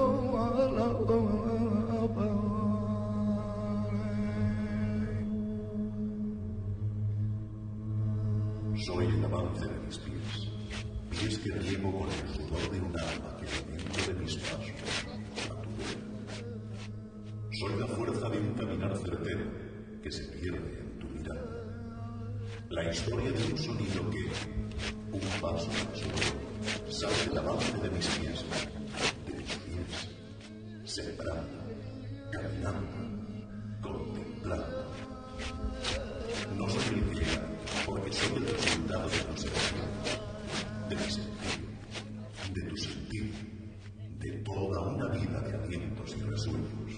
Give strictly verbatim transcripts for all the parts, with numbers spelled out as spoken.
Soy el avance de mis pies, pies que riego con el sudor de un alma que aliento de mis pasos a tu ver. Soy la fuerza de un caminar certero que se pierde en tu mirada. La historia de un sonido que, un paso tras otro, sale del avance de mis pies, de mis pies, sembrando, caminando, contemplando. No soy el que llega, porque soy el resultado de tus sentidos, de mi sentir, de tu sentir, de toda una vida de alientos y resuellos.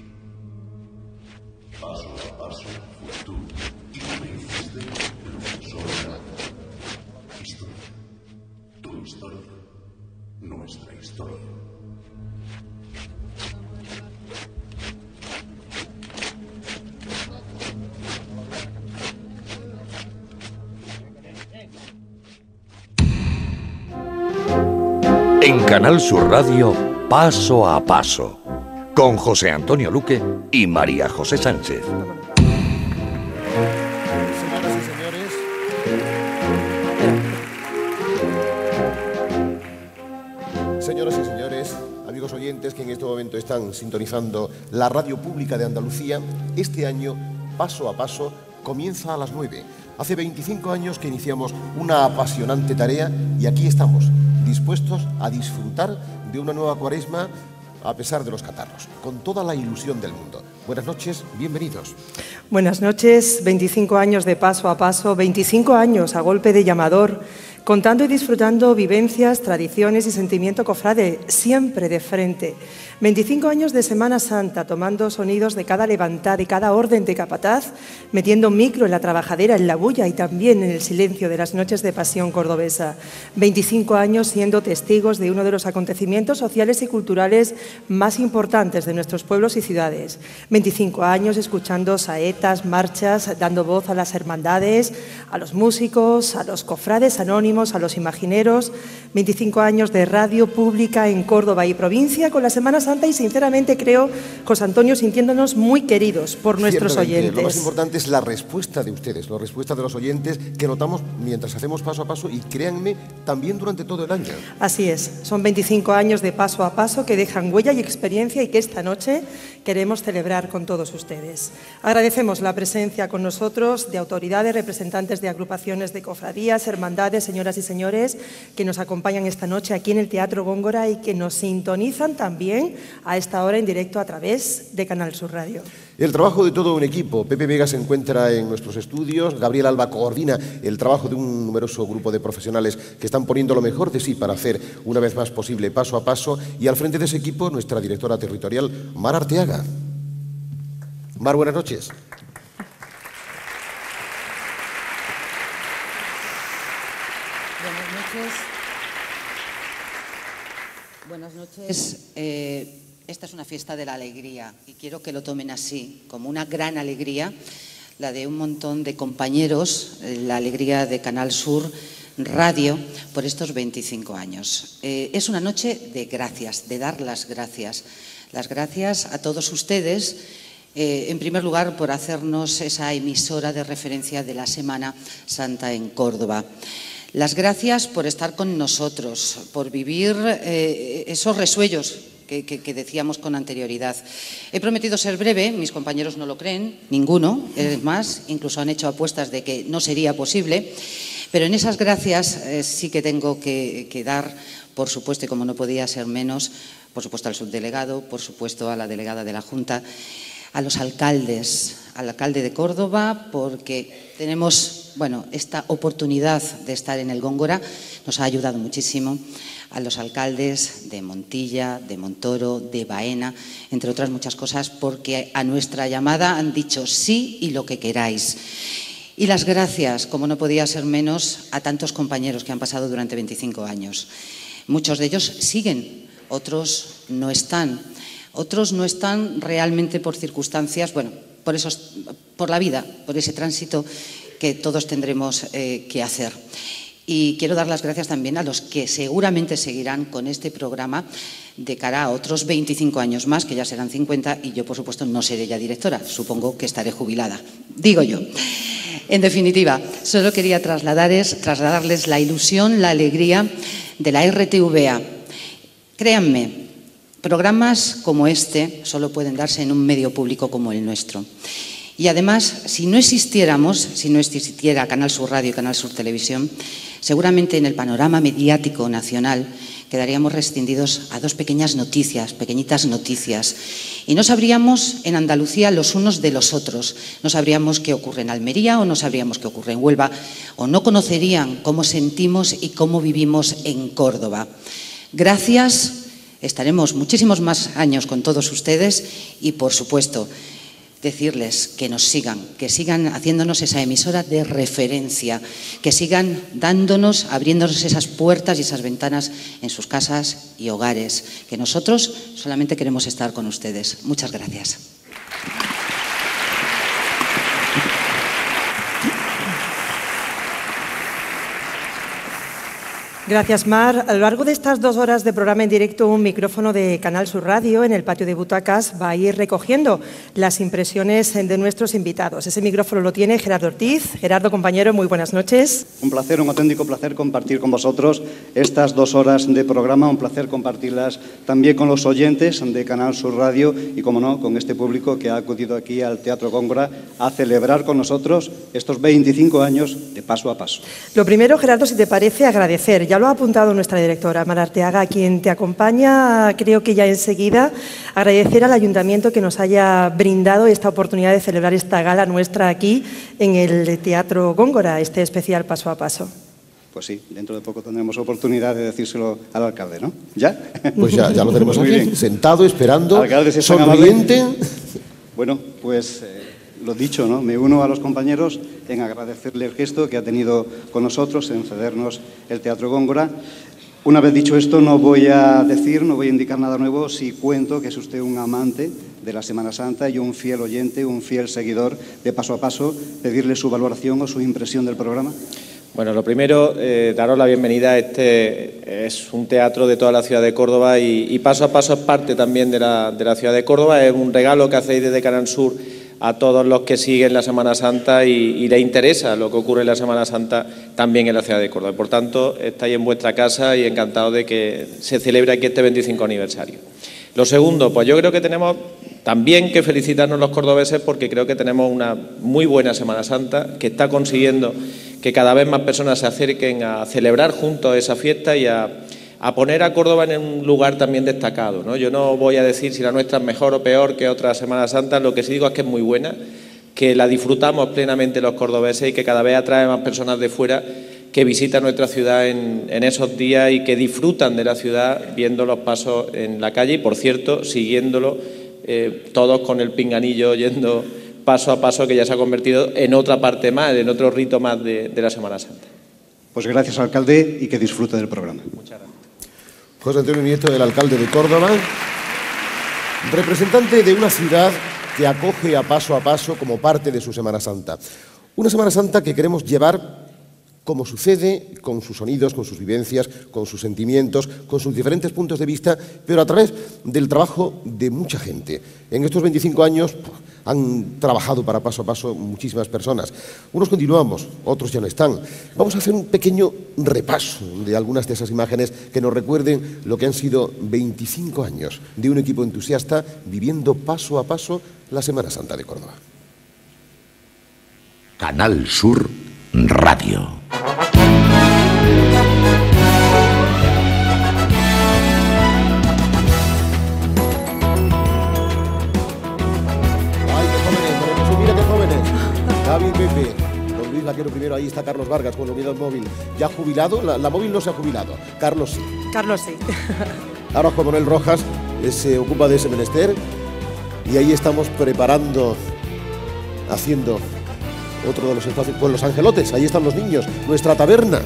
Paso a paso fue tú, y tú me hiciste lo que soy ahora. Historia, tu historia, nuestra historia. En Canal Sur Radio, Paso a Paso, con José Antonio Luque y María José Sánchez. Señoras y señores, señoras y señores, amigos oyentes que en este momento están sintonizando la radio pública de Andalucía, este año, Paso a Paso, comienza a las nueve. Hace veinticinco años que iniciamos una apasionante tarea y aquí estamos, dispuestos a disfrutar de una nueva cuaresma a pesar de los catarros, con toda la ilusión del mundo. Buenas noches, bienvenidos. Buenas noches, veinticinco años de Paso a Paso, veinticinco años a golpe de llamador, contando y disfrutando vivencias, tradiciones y sentimiento cofrade, siempre de frente. veinticinco años de Semana Santa, tomando sonidos de cada levantada y cada orden de capataz, metiendo micro en la trabajadera, en la bulla y también en el silencio de las noches de pasión cordobesa. veinticinco años siendo testigos de uno de los acontecimientos sociales y culturales más importantes de nuestros pueblos y ciudades. veinticinco años escuchando saetas, marchas, dando voz a las hermandades, a los músicos, a los cofrades anónimos, a los imagineros. veinticinco años de radio pública en Córdoba y provincia con la Semana Santa y sinceramente creo, José Antonio, sintiéndonos muy queridos por nuestros oyentes. Lo más importante es la respuesta de ustedes, la respuesta de los oyentes que notamos mientras hacemos Paso a Paso y créanme, también durante todo el año. Así es, son veinticinco años de Paso a Paso que dejan huella y experiencia y que esta noche queremos celebrar con todos ustedes. Agradecemos la presencia con nosotros de autoridades, representantes de agrupaciones de cofradías, hermandades, señoras y señores, que nos acompañan esta noche aquí en el Teatro Góngora y que nos sintonizan también a esta hora en directo a través de Canal Sur Radio. El trabajo de todo un equipo. Pepe Vega se encuentra en nuestros estudios, Gabriel Alba coordina el trabajo de un numeroso grupo de profesionales que están poniendo lo mejor de sí para hacer una vez más posible Paso a Paso, y al frente de ese equipo nuestra directora territorial, Mar Arteaga. Mar, buenas noches. Buenas noches. Buenas noches. Eh, esta es una fiesta de la alegría y quiero que lo tomen así, como una gran alegría, la de un montón de compañeros, eh, la alegría de Canal Sur Radio por estos veinticinco años. Eh, es una noche de gracias, de dar las gracias. Las gracias a todos ustedes, eh, en primer lugar por hacernos esa emisora de referencia de la Semana Santa en Córdoba. Las gracias por estar con nosotros, por vivir eh, esos resuellos que, que, que decíamos con anterioridad. He prometido ser breve, mis compañeros no lo creen, ninguno, es más, incluso han hecho apuestas de que no sería posible, pero en esas gracias eh, sí que tengo que, que dar, por supuesto, y como no podía ser menos, por supuesto al subdelegado, por supuesto a la delegada de la Junta, a los alcaldes, al alcalde de Córdoba, porque tenemos, bueno, esta oportunidad de estar en el Góngora, nos ha ayudado muchísimo, a los alcaldes de Montilla, de Montoro, de Baena, entre otras muchas cosas, porque a nuestra llamada han dicho sí y lo que queráis. Y las gracias, como no podía ser menos, a tantos compañeros que han pasado durante veinticinco años. Muchos de ellos siguen, otros no están. Otros no están realmente por circunstancias, bueno, por, esos, por la vida, por ese tránsito que todos tendremos eh, que hacer. Y quiero dar las gracias también a los que seguramente seguirán con este programa de cara a otros veinticinco años más, que ya serán cincuenta, y yo, por supuesto, no seré ya directora. Supongo que estaré jubilada, digo yo. En definitiva, solo quería trasladarles, trasladarles la ilusión, la alegría de la R T V A. Créanme, programas como este solo pueden darse en un medio público como el nuestro. Y además, si no existiéramos, si no existiera Canal Sur Radio y Canal Sur Televisión, seguramente en el panorama mediático nacional quedaríamos rescindidos a dos pequeñas noticias, pequeñitas noticias. Y no sabríamos en Andalucía los unos de los otros. No sabríamos qué ocurre en Almería o no sabríamos qué ocurre en Huelva, o no conocerían cómo sentimos y cómo vivimos en Córdoba. Gracias, estaremos muchísimos más años con todos ustedes y, por supuesto, decirles que nos sigan, que sigan haciéndonos esa emisora de referencia, que sigan dándonos, abriéndonos esas puertas y esas ventanas en sus casas y hogares, que nosotros solamente queremos estar con ustedes. Muchas gracias. Gracias, Mar. A lo largo de estas dos horas de programa en directo, un micrófono de Canal Sur Radio en el patio de butacas va a ir recogiendo las impresiones de nuestros invitados. Ese micrófono lo tiene Gerardo Ortiz. Gerardo, compañero, muy buenas noches. Un placer, un auténtico placer compartir con vosotros estas dos horas de programa. Un placer compartirlas también con los oyentes de Canal Sur Radio y, como no, con este público que ha acudido aquí al Teatro Góngora a celebrar con nosotros estos veinticinco años de Paso a Paso. Lo primero, Gerardo, si te parece, agradecer. Ya lo ha apuntado nuestra directora, Mar Arteaga, quien te acompaña, creo que ya enseguida, agradecer al Ayuntamiento que nos haya brindado esta oportunidad de celebrar esta gala nuestra aquí en el Teatro Góngora, este especial Paso a Paso. Pues sí, dentro de poco tendremos oportunidad de decírselo al alcalde, ¿no? ¿Ya? Pues ya, ya lo tenemos Muy aquí, bien. sentado, esperando, Alcalde, si es tan sonriente. amable. Bueno, pues eh, lo dicho, ¿no? Me uno a los compañeros en agradecerle el gesto que ha tenido con nosotros en cedernos el Teatro Góngora. Una vez dicho esto, no voy a decir, no voy a indicar nada nuevo si cuento que es usted un amante de la Semana Santa y un fiel oyente, un fiel seguidor de Paso a Paso. Pedirle su valoración o su impresión del programa. Bueno, lo primero, eh, daros la bienvenida. Este es un teatro de toda la ciudad de Córdoba y, y Paso a Paso es parte también de la, de la ciudad de Córdoba. Es un regalo que hacéis desde Canal Sur a todos los que siguen la Semana Santa y, y les interesa lo que ocurre en la Semana Santa también en la ciudad de Córdoba. Por tanto, estáis en vuestra casa y encantados de que se celebre aquí este veinticinco aniversario. Lo segundo, pues yo creo que tenemos también que felicitarnos los cordobeses porque creo que tenemos una muy buena Semana Santa que está consiguiendo que cada vez más personas se acerquen a celebrar juntos esa fiesta y a, a poner a Córdoba en un lugar también destacado, ¿no? Yo no voy a decir si la nuestra es mejor o peor que otra Semana Santa, lo que sí digo es que es muy buena, que la disfrutamos plenamente los cordobeses y que cada vez atrae más personas de fuera que visitan nuestra ciudad en, en esos días y que disfrutan de la ciudad viendo los pasos en la calle y, por cierto, siguiéndolo eh, todos con el pinganillo yendo paso a paso, que ya se ha convertido en otra parte más, en otro rito más de, de la Semana Santa. Pues gracias, alcalde, y que disfrute del programa. Muchas gracias. José Antonio Nieto, el alcalde de Córdoba, representante de una ciudad que acoge a Paso a Paso como parte de su Semana Santa. Una Semana Santa que queremos llevar como sucede, con sus sonidos, con sus vivencias, con sus sentimientos, con sus diferentes puntos de vista, pero a través del trabajo de mucha gente. En estos veinticinco años han trabajado para Paso a Paso muchísimas personas. Unos continuamos, otros ya no están. Vamos a hacer un pequeño repaso de algunas de esas imágenes que nos recuerden lo que han sido veinticinco años de un equipo entusiasta viviendo paso a paso la Semana Santa de Córdoba. Canal Sur Radio. Javi, Pepe, don Luis Laquero primero, ahí está Carlos Vargas con la unidad móvil. ¿Ya jubilado? La, la móvil no se ha jubilado. Carlos sí. Carlos sí. Ahora Juan Manuel Rojas eh, se ocupa de ese menester. Y ahí estamos preparando, haciendo otro de los espacios con los angelotes. Ahí están los niños, nuestra taberna.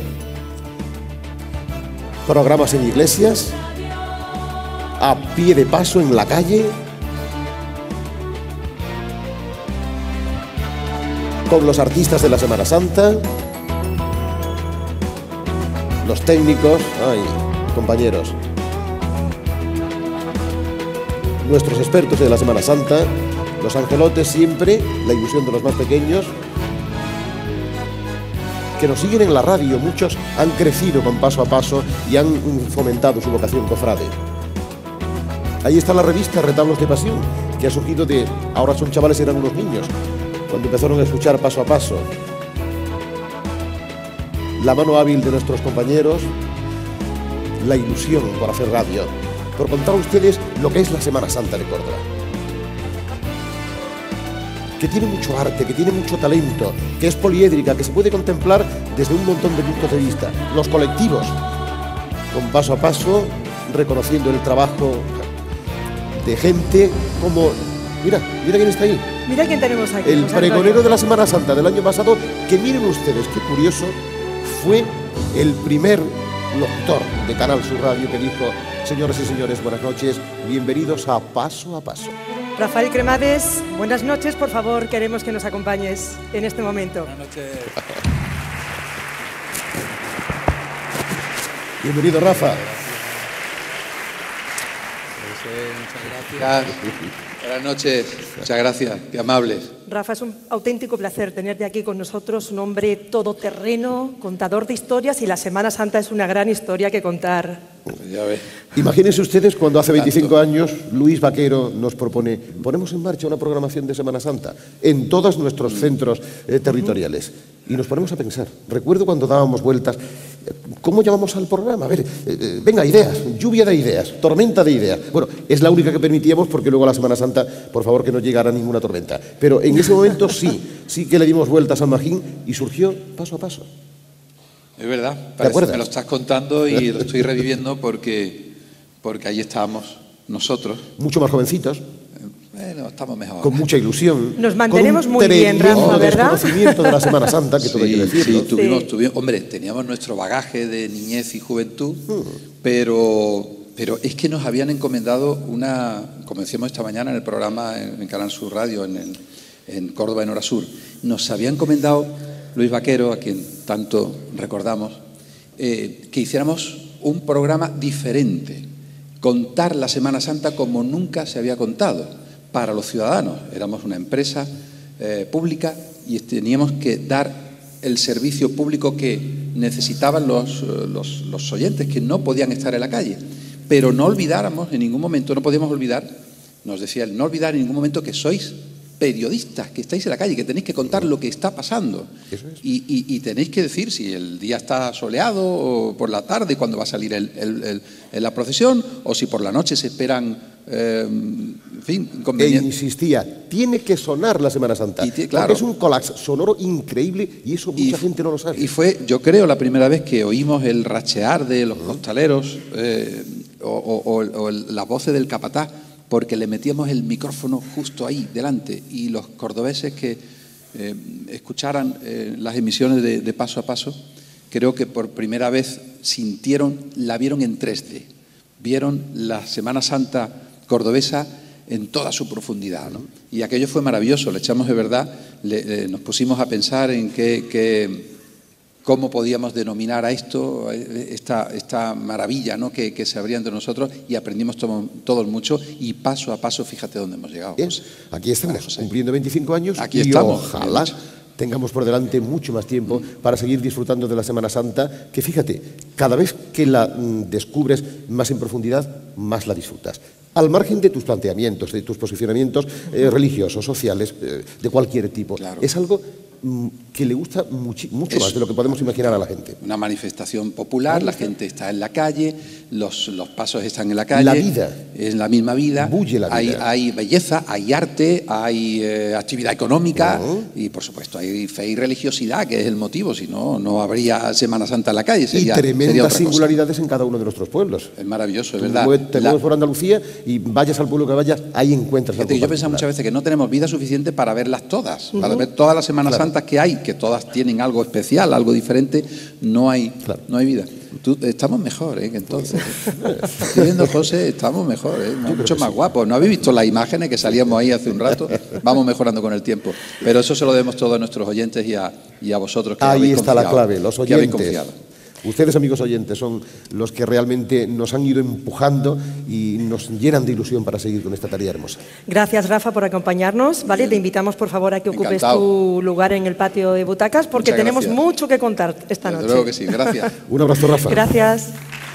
Programas en iglesias, a pie de paso en la calle, con los artistas de la Semana Santa, los técnicos, ay, compañeros, nuestros expertos de la Semana Santa, los angelotes siempre, la ilusión de los más pequeños, que nos siguen en la radio. Muchos han crecido con Paso a Paso y han fomentado su vocación cofrade. Ahí está la revista Retablos de Pasión, que ha surgido de, ahora son chavales, eran unos niños, cuando empezaron a escuchar Paso a Paso. La mano hábil de nuestros compañeros, la ilusión por hacer radio, por contar a ustedes lo que es la Semana Santa de Córdoba. Que tiene mucho arte, que tiene mucho talento, que es poliédrica, que se puede contemplar desde un montón de puntos de vista. Los colectivos, con Paso a Paso, reconociendo el trabajo de gente como... Mira, mira quién está ahí. Mira quién tenemos aquí. El pregonero de la Semana Santa del año pasado, que miren ustedes, qué curioso, fue el primer locutor de Canal Sur Radio que dijo: señoras y señores, buenas noches, bienvenidos a Paso a Paso. Rafael Cremades, buenas noches, por favor, queremos que nos acompañes en este momento. Buenas noches. Bienvenido, Rafa. Muchas gracias. Buenas noches, muchas gracias, qué amables. Rafa, es un auténtico placer tenerte aquí con nosotros, un hombre todoterreno, contador de historias, y la Semana Santa es una gran historia que contar. Ya ves. Imagínense ustedes cuando hace veinticinco años Luis Vaquero nos propone: ponemos en marcha una programación de Semana Santa en todos nuestros centros eh, territoriales. Y nos ponemos a pensar. Recuerdo cuando dábamos vueltas, ¿cómo llamamos al programa? A ver, eh, venga, ideas, lluvia de ideas, tormenta de ideas. Bueno, es la única que permitíamos, porque luego a la Semana Santa, por favor, que no llegara ninguna tormenta. Pero en ese momento sí, sí que le dimos vueltas al magín y surgió Paso a Paso. Es verdad, parece que me lo estás contando y lo estoy reviviendo porque, porque ahí estábamos nosotros. Mucho más jovencitos. Bueno, estamos mejor. Con mucha ilusión. Nos mantenemos con un muy bien, Rafa, ¿verdad? Desconocimiento de la Semana Santa, que sí, todo hay que decirlo. Sí, tuvimos, Sí. tuvimos, hombre, teníamos nuestro bagaje de niñez y juventud, hmm. pero, pero es que nos habían encomendado una, como decíamos esta mañana en el programa en, en Canal Sur Radio, en, el, en Córdoba en Hora Sur, nos había encomendado Luis Vaquero, a quien tanto recordamos, eh, que hiciéramos un programa diferente, contar la Semana Santa como nunca se había contado para los ciudadanos. Éramos una empresa eh, pública y teníamos que dar el servicio público que necesitaban los, los, los oyentes, que no podían estar en la calle. Pero no olvidáramos en ningún momento, no podíamos olvidar, nos decía él, no olvidar en ningún momento que sois periodistas, que estáis en la calle, que tenéis que contar lo que está pasando. Eso es. y, y, y tenéis que decir si el día está soleado o por la tarde, cuando va a salir el, el, el, el, la procesión, o si por la noche se esperan, eh, en fin, inconvenientes. E insistía, tiene que sonar la Semana Santa, y claro, porque es un collage sonoro increíble y eso mucha y, gente no lo sabe. Y fue, yo creo, la primera vez que oímos el rachear de los costaleros eh, o, o, o el, las voces del capataz, porque le metíamos el micrófono justo ahí, delante, y los cordobeses que eh, escucharan eh, las emisiones de, de Paso a Paso, creo que por primera vez sintieron, la vieron en tres D, vieron la Semana Santa cordobesa en toda su profundidad, ¿no? Y aquello fue maravilloso, le echamos de verdad, le, le, nos pusimos a pensar en qué... qué cómo podíamos denominar a esto, esta, esta maravilla, ¿no?, que, que se abría entre nosotros, y aprendimos todo, todos mucho, y paso a paso, fíjate dónde hemos llegado. Bien, aquí estamos, cumpliendo veinticinco años, aquí y estamos, ojalá tengamos por delante mucho más tiempo para seguir disfrutando de la Semana Santa, que fíjate, cada vez que la mm, descubres más en profundidad, más la disfrutas. Al margen de tus planteamientos, de tus posicionamientos eh, religiosos, sociales, eh, de cualquier tipo. Claro. Es algo mm, que le gusta mucho, mucho más de lo que podemos imaginar a la gente. Una manifestación popular, la gente está en la calle, los, los pasos están en la calle. La vida. Es la misma vida. Bulle la vida. Hay, hay belleza, hay arte, hay eh, actividad económica, uh-huh. y por supuesto hay fe y religiosidad, que es el motivo, si no, no habría Semana Santa en la calle. Sería, y tremendas sería singularidades en cada uno de nuestros pueblos. Es maravilloso, es Tú verdad. Te mueves por Andalucía y vayas al pueblo que vayas, ahí encuentras algo. Yo pienso muchas veces que no tenemos vida suficiente para verlas todas, uh-huh. para ver todas las Semanas claro. Santas que hay, que todas tienen algo especial, algo diferente, no hay, claro. no hay vida. Tú, estamos mejor, ¿eh?, que entonces. Estoy viendo, José, estamos mejor, ¿eh? Mucho más sí. guapos. ¿No habéis visto las imágenes que salíamos ahí hace un rato? Vamos mejorando con el tiempo. Pero eso se lo debemos todos a nuestros oyentes y a, y a vosotros que ahí habéis está confiado, la clave, los oyentes. Que habéis confiado. Ustedes, amigos oyentes, son los que realmente nos han ido empujando y nos llenan de ilusión para seguir con esta tarea hermosa. Gracias, Rafa, por acompañarnos. Vale, te invitamos, por favor, a que ocupes Encantado. tu lugar en el patio de butacas, porque Muchas tenemos gracias. mucho que contar esta Desde noche. Desde luego que sí, gracias. Un abrazo, Rafa. Gracias.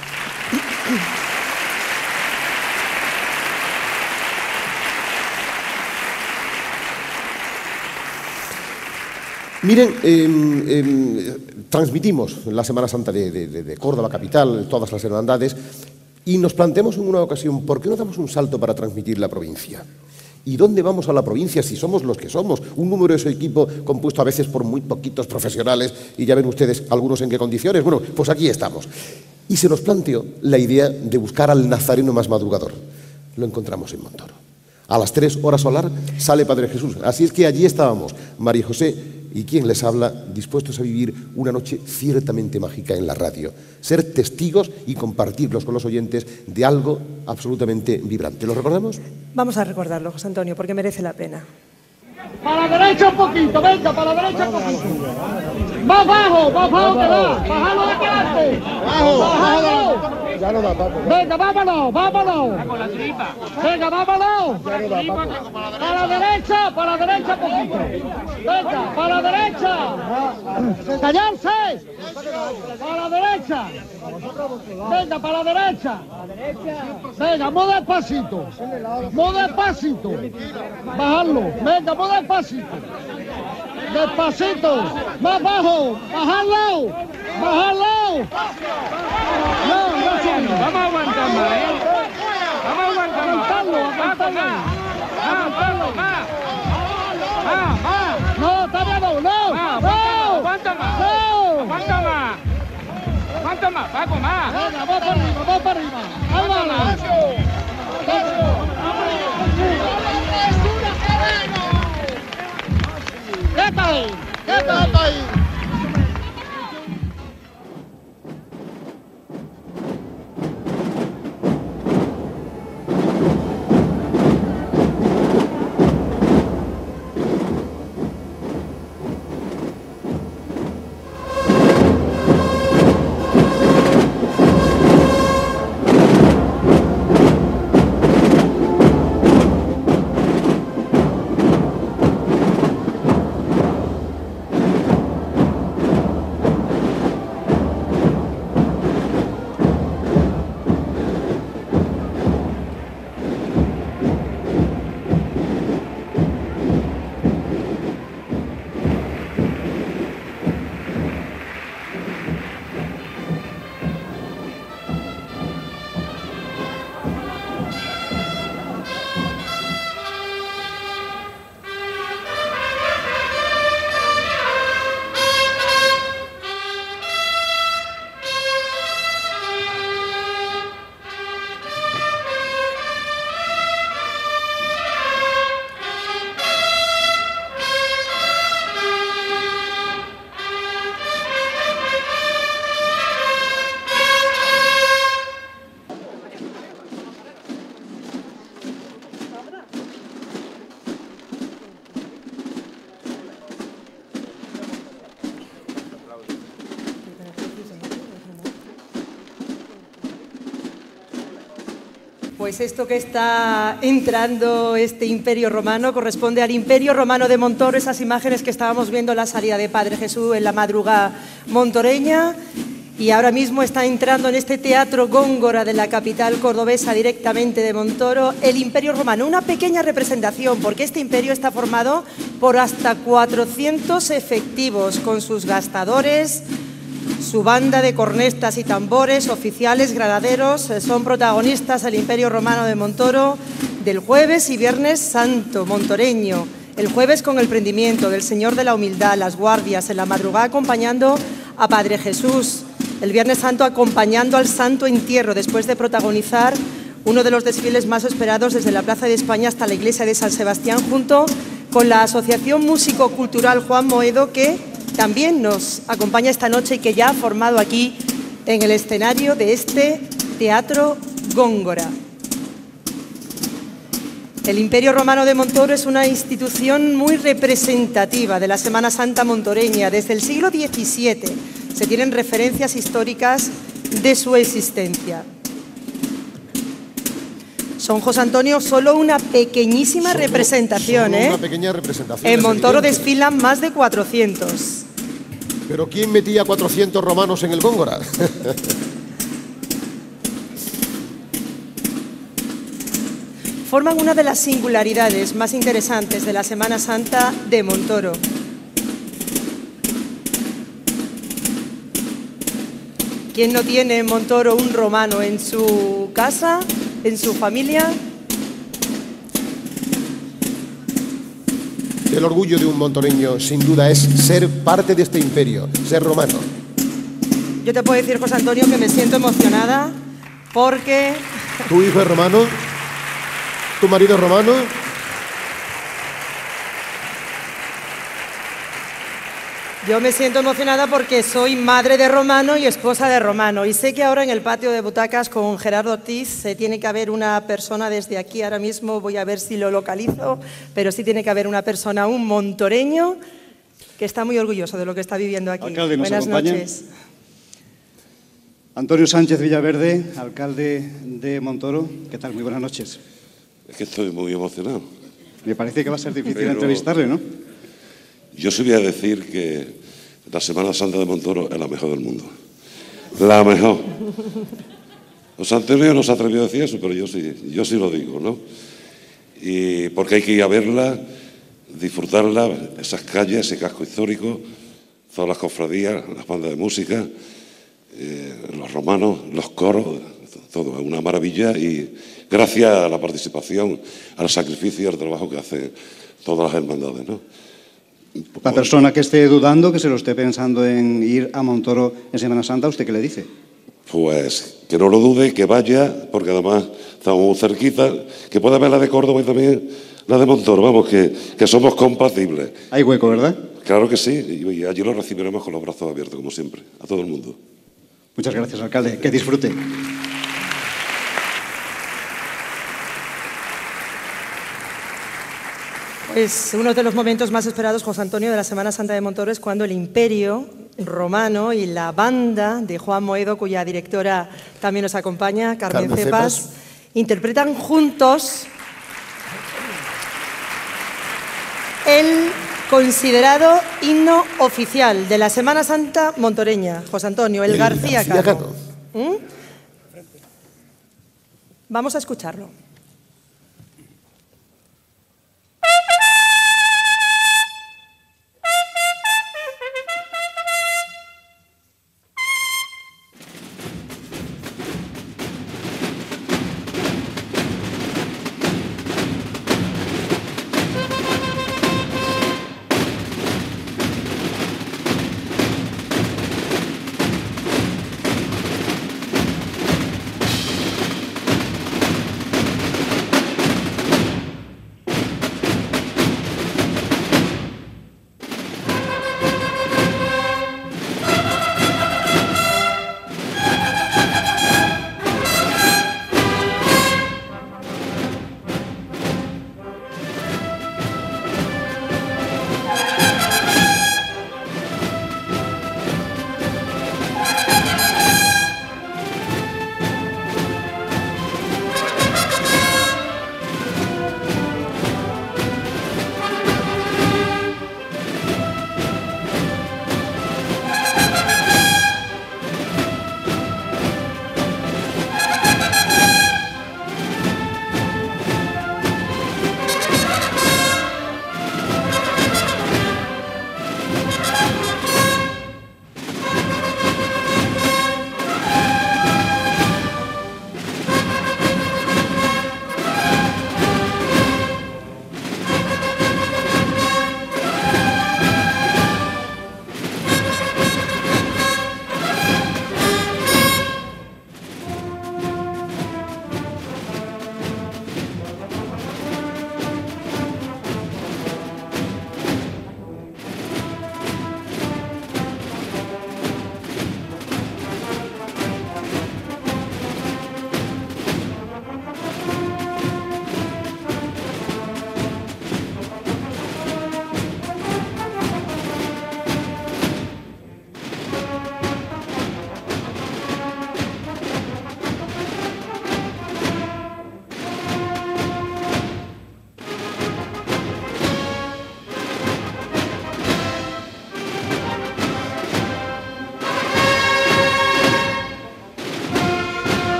Miren, eh, eh, transmitimos la Semana Santa de, de, de Córdoba capital, todas las hermandades, y nos planteamos en una ocasión, ¿por qué no damos un salto para transmitir la provincia? ¿Y dónde vamos a la provincia si somos los que somos? Un número de su equipo compuesto a veces por muy poquitos profesionales, y ya ven ustedes algunos en qué condiciones. Bueno, pues aquí estamos. Y se nos planteó la idea de buscar al nazareno más madrugador. Lo encontramos en Montoro. A las tres horas solar sale Padre Jesús. Así es que allí estábamos, María José y quien les habla, dispuestos a vivir una noche ciertamente mágica en la radio. Ser testigos y compartirlos con los oyentes de algo absolutamente vibrante. ¿Lo recordamos? Vamos a recordarlo, José Antonio, porque merece la pena. Para la derecha un poquito, venga, para la derecha un poquito. Más bajo, más bajo que va. Bájalo de adelante. Bajo, bájalo. Ya no da, papo. Venga, vámonos, vámonos. Con la tripa. Venga, vámonos. Ya no da, papo. Para la derecha, para la derecha un poquito. Venga, para la derecha. Callarse. Para la derecha. Venga, para la derecha. Venga, muy despacito. Muy despacito. Bajarlo. Venga, muy despacito. Despacito. Más bajo. Bajarlo. Bajarlo. No, no, sí. Vamos a aguantar más, ¿eh? Vamos a aguantar más. Aguantarlo, aguantarlo. Aguantarlo, más. Más, más. No, está bien, no. No, aguanta más. No. Aguanta más. Aguanta más, Paco, más. Venga, vamos para arriba, vamos para arriba. Ahí vamos. ¿Qué está ahí? ¿Qué está ahí? Pues esto que está entrando este Imperio Romano corresponde al Imperio Romano de Montoro, esas imágenes que estábamos viendo en la salida de Padre Jesús en la madrugada montoreña, y ahora mismo está entrando en este Teatro Góngora de la capital cordobesa directamente de Montoro el Imperio Romano, una pequeña representación porque este imperio está formado por hasta cuatrocientos efectivos con sus gastadores, su banda de cornetas y tambores, oficiales, granaderos. Son protagonistas el Imperio Romano de Montoro del Jueves y Viernes Santo montoreño. El jueves con el prendimiento del Señor de la Humildad, las guardias, en la madrugada acompañando a Padre Jesús. El Viernes Santo acompañando al Santo Entierro después de protagonizar uno de los desfiles más esperados desde la Plaza de España hasta la Iglesia de San Sebastián, junto con la Asociación Músico-Cultural Juan Moedo, que también nos acompaña esta noche y que ya ha formado aquí en el escenario de este Teatro Góngora. El Imperio Romano de Montoro es una institución muy representativa de la Semana Santa montoreña. Desde el siglo diecisiete se tienen referencias históricas de su existencia. Son, José Antonio, solo una pequeñísima Solo- representación, solo ¿eh? una pequeña representación. En es Montoro evidente. desfilan más de cuatrocientos. Pero ¿quién metía cuatrocientos romanos en el Góngora? Forman una de las singularidades más interesantes de la Semana Santa de Montoro. ¿Quién no tiene en Montoro un romano en su casa, en su familia? El orgullo de un montoreño, sin duda, es ser parte de este imperio, ser romano. Yo te puedo decir, José Antonio, que me siento emocionada porque ¿Tu hijo es romano? ¿Tu marido es romano? yo me siento emocionada porque soy madre de romano y esposa de romano. Y sé que ahora en el patio de butacas con Gerardo Ortiz se tiene que haber una persona desde aquí ahora mismo, voy a ver si lo localizo, pero sí tiene que haber una persona, un montoreño, que está muy orgulloso de lo que está viviendo aquí. Alcalde, ¿nos Buenas acompaña? noches. Antonio Sánchez Villaverde, alcalde de Montoro. ¿Qué tal? Muy buenas noches. Es que estoy muy emocionado. Me parece que va a ser difícil Pero- entrevistarle, ¿no? Yo sí voy a decir que la Semana Santa de Montoro es la mejor del mundo. La mejor. José Antonio no se atrevió a decir eso, pero yo sí, yo sí lo digo, ¿no? Y porque hay que ir a verla, disfrutarla, esas calles, ese casco histórico, todas las cofradías, las bandas de música, eh, los romanos, los coros, todo, es una maravilla y gracias a la participación, al sacrificio y al trabajo que hacen todas las hermandades, ¿no? La persona que esté dudando, que se lo esté pensando en ir a Montoro en Semana Santa, ¿usted qué le dice? Pues que no lo dude, que vaya, porque además estamos muy cerquita, que pueda ver la de Córdoba y también la de Montoro, vamos, que, que somos compatibles. Hay hueco, ¿verdad? Claro que sí, y, y allí lo recibiremos con los brazos abiertos, como siempre, a todo el mundo. Muchas gracias, alcalde. Que disfrute. Pues uno de los momentos más esperados, José Antonio, de la Semana Santa de Montoro es cuando el Imperio Romano y la banda de Juan Moedo, cuya directora también nos acompaña, Carmen, Carmen Cepas, Cepas, interpretan juntos el considerado himno oficial de la Semana Santa montoreña, José Antonio, el, El García, García Cano. Cano. ¿Mm? Vamos a escucharlo.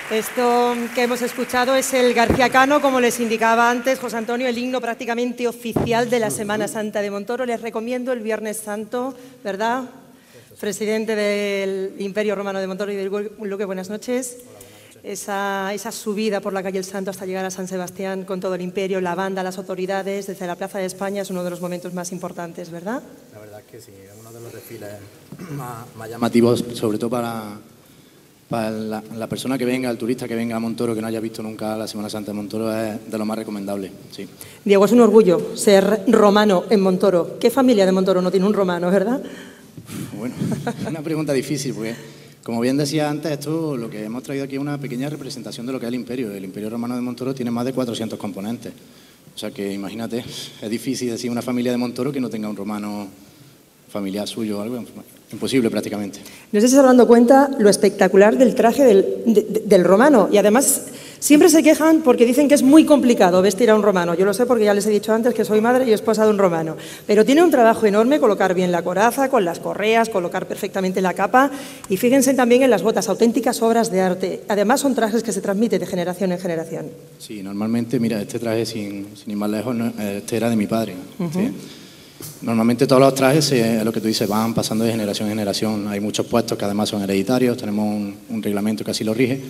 Esto que hemos escuchado es el Garciacano, como les indicaba antes José Antonio, el himno prácticamente oficial de la Semana Santa de Montoro. Les recomiendo el Viernes Santo, ¿verdad? Presidente del Imperio Romano de Montoro y del Luque, buenas noches. Esa, esa subida por la calle El Santo hasta llegar a San Sebastián con todo el imperio, la banda, las autoridades, desde la Plaza de España, es uno de los momentos más importantes, ¿verdad? La verdad es que sí, es uno de los desfiles más, más llamativos, sobre todo para, para la, la persona que venga, el turista que venga a Montoro, que no haya visto nunca la Semana Santa de Montoro, es de lo más recomendable, sí. Diego, es un orgullo ser romano en Montoro. ¿Qué familia de Montoro no tiene un romano, verdad? Bueno, una pregunta difícil, porque como bien decía antes, esto lo que hemos traído aquí es una pequeña representación de lo que es el imperio. El Imperio Romano de Montoro tiene más de cuatrocientos componentes. O sea que imagínate, es difícil decir una familia de Montoro que no tenga un romano familiar suyo o algo. Imposible prácticamente. No sé si se habrán dado cuenta lo espectacular del traje del, de, de, del romano. Y además siempre se quejan porque dicen que es muy complicado vestir a un romano. Yo lo sé porque ya les he dicho antes que soy madre y esposa de un romano. Pero tiene un trabajo enorme colocar bien la coraza, con las correas, colocar perfectamente la capa. Y fíjense también en las botas, auténticas obras de arte. Además son trajes que se transmiten de generación en generación. Sí, normalmente, mira, este traje, sin, sin ir más lejos, este era de mi padre. Uh-huh. ¿Sí? Normalmente todos los trajes, eh, lo que tú dices, van pasando de generación en generación. Hay muchos puestos que además son hereditarios, tenemos un, un reglamento que así lo rige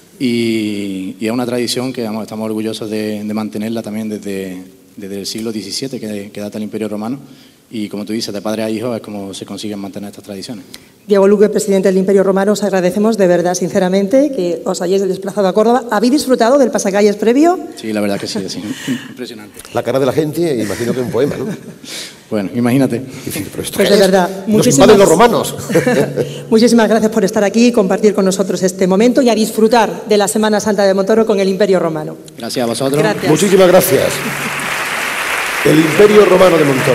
y, y es una tradición que vamos, estamos orgullosos de, de mantenerla también desde, desde el siglo diecisiete, que, que data el Imperio Romano. Y como tú dices, de padre a hijo es como se consiguen mantener estas tradiciones. Diego Luque, presidente del Imperio Romano, os agradecemos de verdad, sinceramente, que os hayáis desplazado a Córdoba. ¿Habéis disfrutado del pasacalles previo? Sí, la verdad que sí, sí. Impresionante. La cara de la gente, imagino que es un poema, ¿no? Bueno, imagínate. Pero esto pues de verdad, nos invaden los romanos. Muchísimas gracias por estar aquí y compartir con nosotros este momento y a disfrutar de la Semana Santa de Montoro con el Imperio Romano. Gracias a vosotros. Gracias. Muchísimas gracias. El Imperio Romano de Montoro.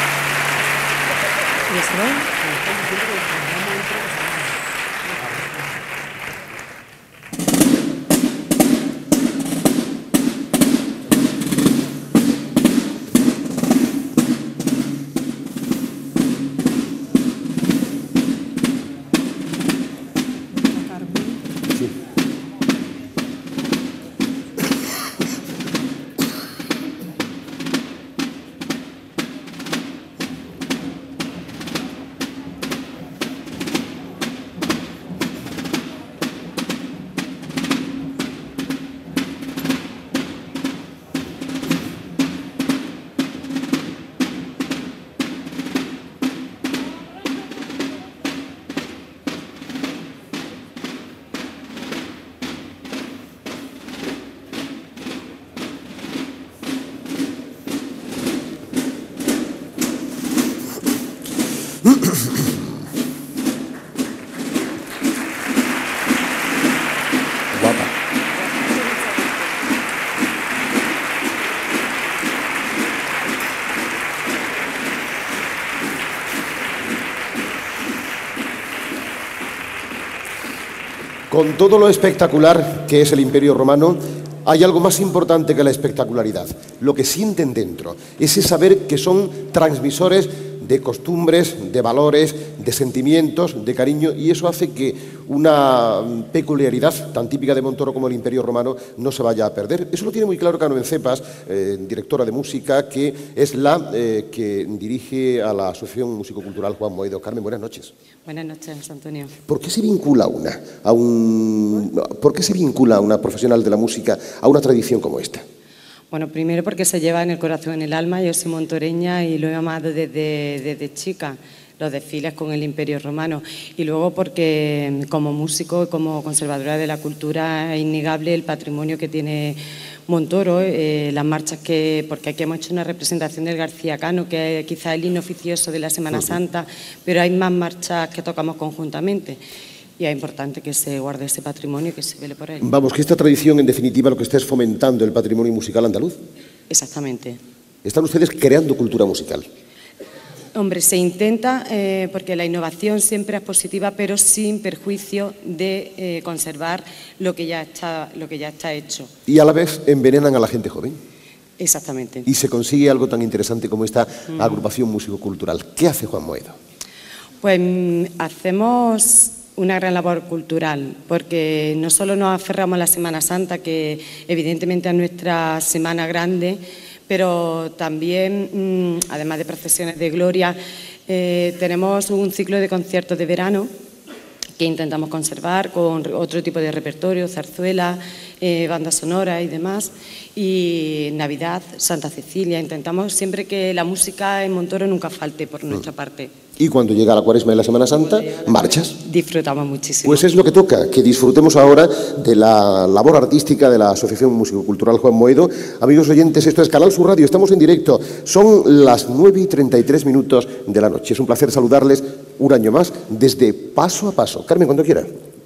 Con todo lo espectacular que es el Imperio Romano, hay algo más importante que la espectacularidad. Lo que sienten dentro, ese saber que son transmisores de costumbres, de valores, de sentimientos, de cariño, y eso hace que una peculiaridad tan típica de Montoro como el Imperio Romano no se vaya a perder. Eso lo tiene muy claro Carmen Cepas, eh, directora de música, que es la eh, que dirige a la Asociación Músico-Cultural Juan Moedo. Carmen, buenas noches. Buenas noches, Antonio. ¿Por qué se vincula una a un, por qué se vincula a una profesional de la música a una tradición como esta? Bueno, primero porque se lleva en el corazón, en el alma. Yo soy montoreña y lo he amado desde, desde chica, los desfiles con el Imperio Romano. Y luego porque como músico y como conservadora de la cultura es innegable el patrimonio que tiene Montoro, eh, las marchas que... Porque aquí hemos hecho una representación del Garciacano, que es quizá el himno oficioso de la Semana Santa, pero hay más marchas que tocamos conjuntamente. Y es importante que se guarde ese patrimonio y que se vele por él. Vamos, que esta tradición, en definitiva, lo que está es fomentando el patrimonio musical andaluz. Exactamente. Están ustedes creando cultura musical. Hombre, se intenta, eh, porque la innovación siempre es positiva, pero sin perjuicio de eh, conservar lo que ya está, lo que ya está hecho. Y a la vez envenenan a la gente joven. Exactamente. Y se consigue algo tan interesante como esta mm. agrupación músico-cultural. ¿Qué hace Juan Moedo? Pues hacemos una gran labor cultural, porque no solo nos aferramos a la Semana Santa, que evidentemente es nuestra semana grande, pero también, además de procesiones de gloria, eh, tenemos un ciclo de conciertos de verano que intentamos conservar con otro tipo de repertorio, zarzuela, eh, banda sonora y demás. Y Navidad, Santa Cecilia, intentamos siempre que la música en Montoro nunca falte por nuestra parte. Y cuando llega la Cuaresma y la Semana Santa, marchas. Disfrutamos muchísimo. Pues es lo que toca, que disfrutemos ahora de la labor artística de la Asociación Músico-Cultural Juan Moedo. Amigos oyentes, esto es Canal Sur Radio, estamos en directo. Son las nueve y treinta y tres minutos de la noche. Es un placer saludarles un año más desde Paso a Paso. Carmen, cuando quiera.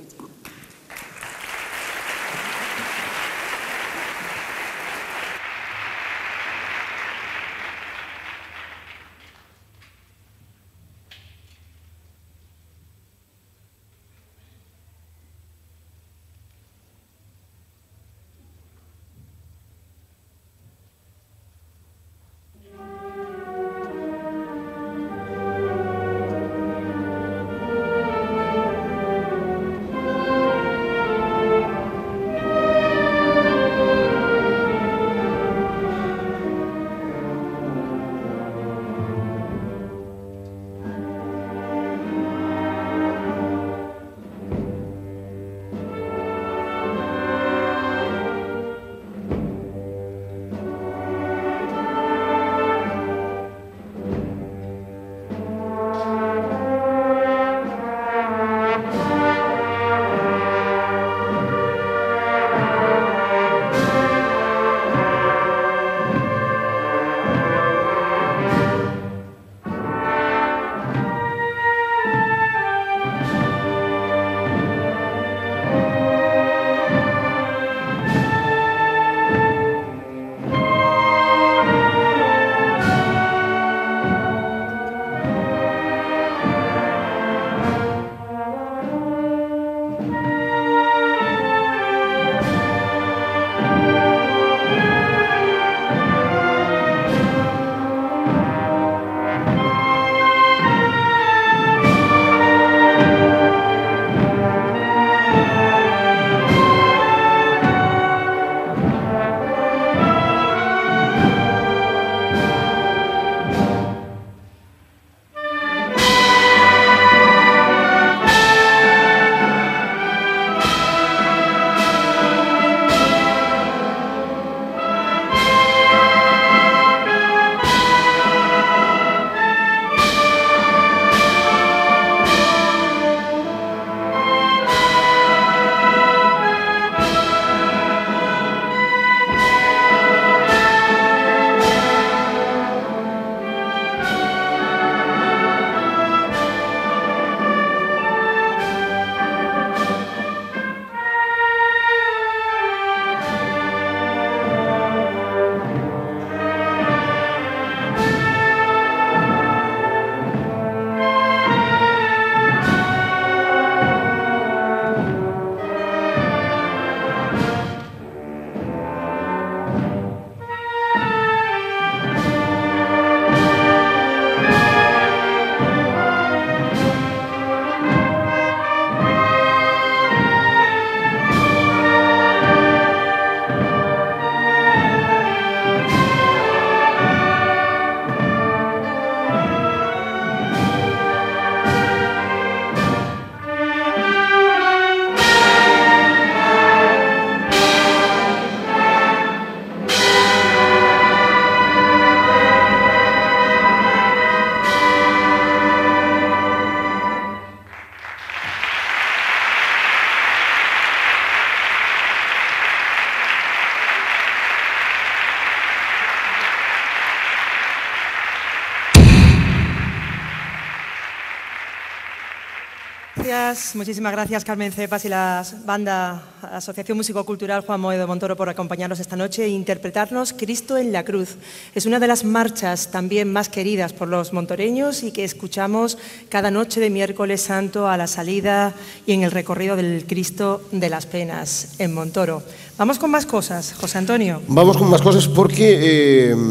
Gracias, muchísimas gracias Carmen Cepas y la banda Asociación Músico-Cultural Juan Moedo Montoro por acompañarnos esta noche e interpretarnos Cristo en la Cruz. Es una de las marchas también más queridas por los montoreños y que escuchamos cada noche de miércoles santo a la salida y en el recorrido del Cristo de las Penas en Montoro. Vamos con más cosas, José Antonio. Vamos con más cosas porque... Eh...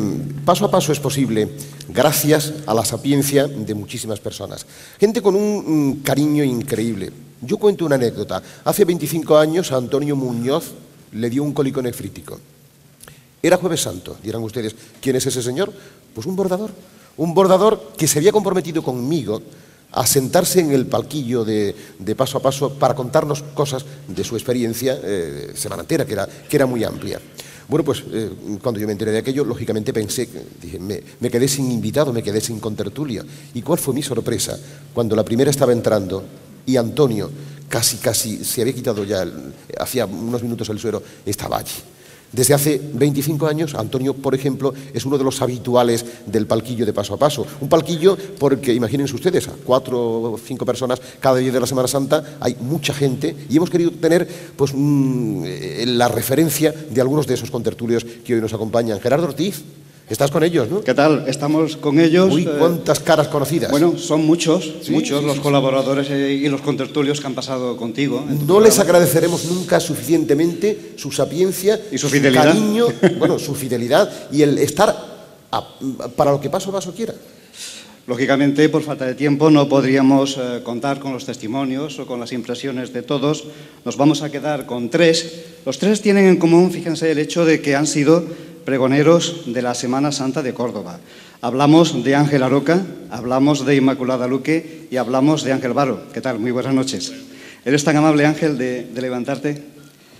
Paso a paso es posible gracias a la sapiencia de muchísimas personas. Gente con un mm, cariño increíble. Yo cuento una anécdota. Hace veinticinco años a Antonio Muñoz le dio un cólico nefrítico. Era Jueves Santo. Dirán ustedes, ¿quién es ese señor? Pues un bordador. Un bordador que se había comprometido conmigo a sentarse en el palquillo de, de Paso a Paso para contarnos cosas de su experiencia eh, semanantera, que era, que era muy amplia. Bueno, pues eh, cuando yo me enteré de aquello, lógicamente pensé, dije, me, me quedé sin invitado, me quedé sin contertulia. ¿Y cuál fue mi sorpresa? Cuando la primera estaba entrando y Antonio, casi, casi se había quitado ya, el, hacía unos minutos el suero, estaba allí. Desde hace veinticinco años, Antonio, por ejemplo, es uno de los habituales del palquillo de Paso a Paso. Un palquillo porque, imagínense ustedes, a cuatro o cinco personas cada día de la Semana Santa hay mucha gente y hemos querido tener pues, mmm, la referencia de algunos de esos contertulios que hoy nos acompañan. Gerardo Ortiz, estás con ellos, ¿no? ¿Qué tal? Estamos con ellos. Uy, cuántas caras conocidas. Bueno, son muchos, sí, muchos sí, los sí, colaboradores y los contertulios que han pasado contigo. No programa. les agradeceremos nunca suficientemente su sapiencia y su fidelidad, su cariño, bueno, su fidelidad y el estar a, para lo que Paso a Paso quiera. Lógicamente, por falta de tiempo, no podríamos eh, contar con los testimonios o con las impresiones de todos. Nos vamos a quedar con tres. Los tres tienen en común, fíjense, el hecho de que han sido pregoneros de la Semana Santa de Córdoba. Hablamos de Ángel Aroca, hablamos de Inmaculada Luque y hablamos de Ángel Varo. ¿Qué tal? Muy buenas noches. ¿Eres tan amable, Ángel, de, de levantarte?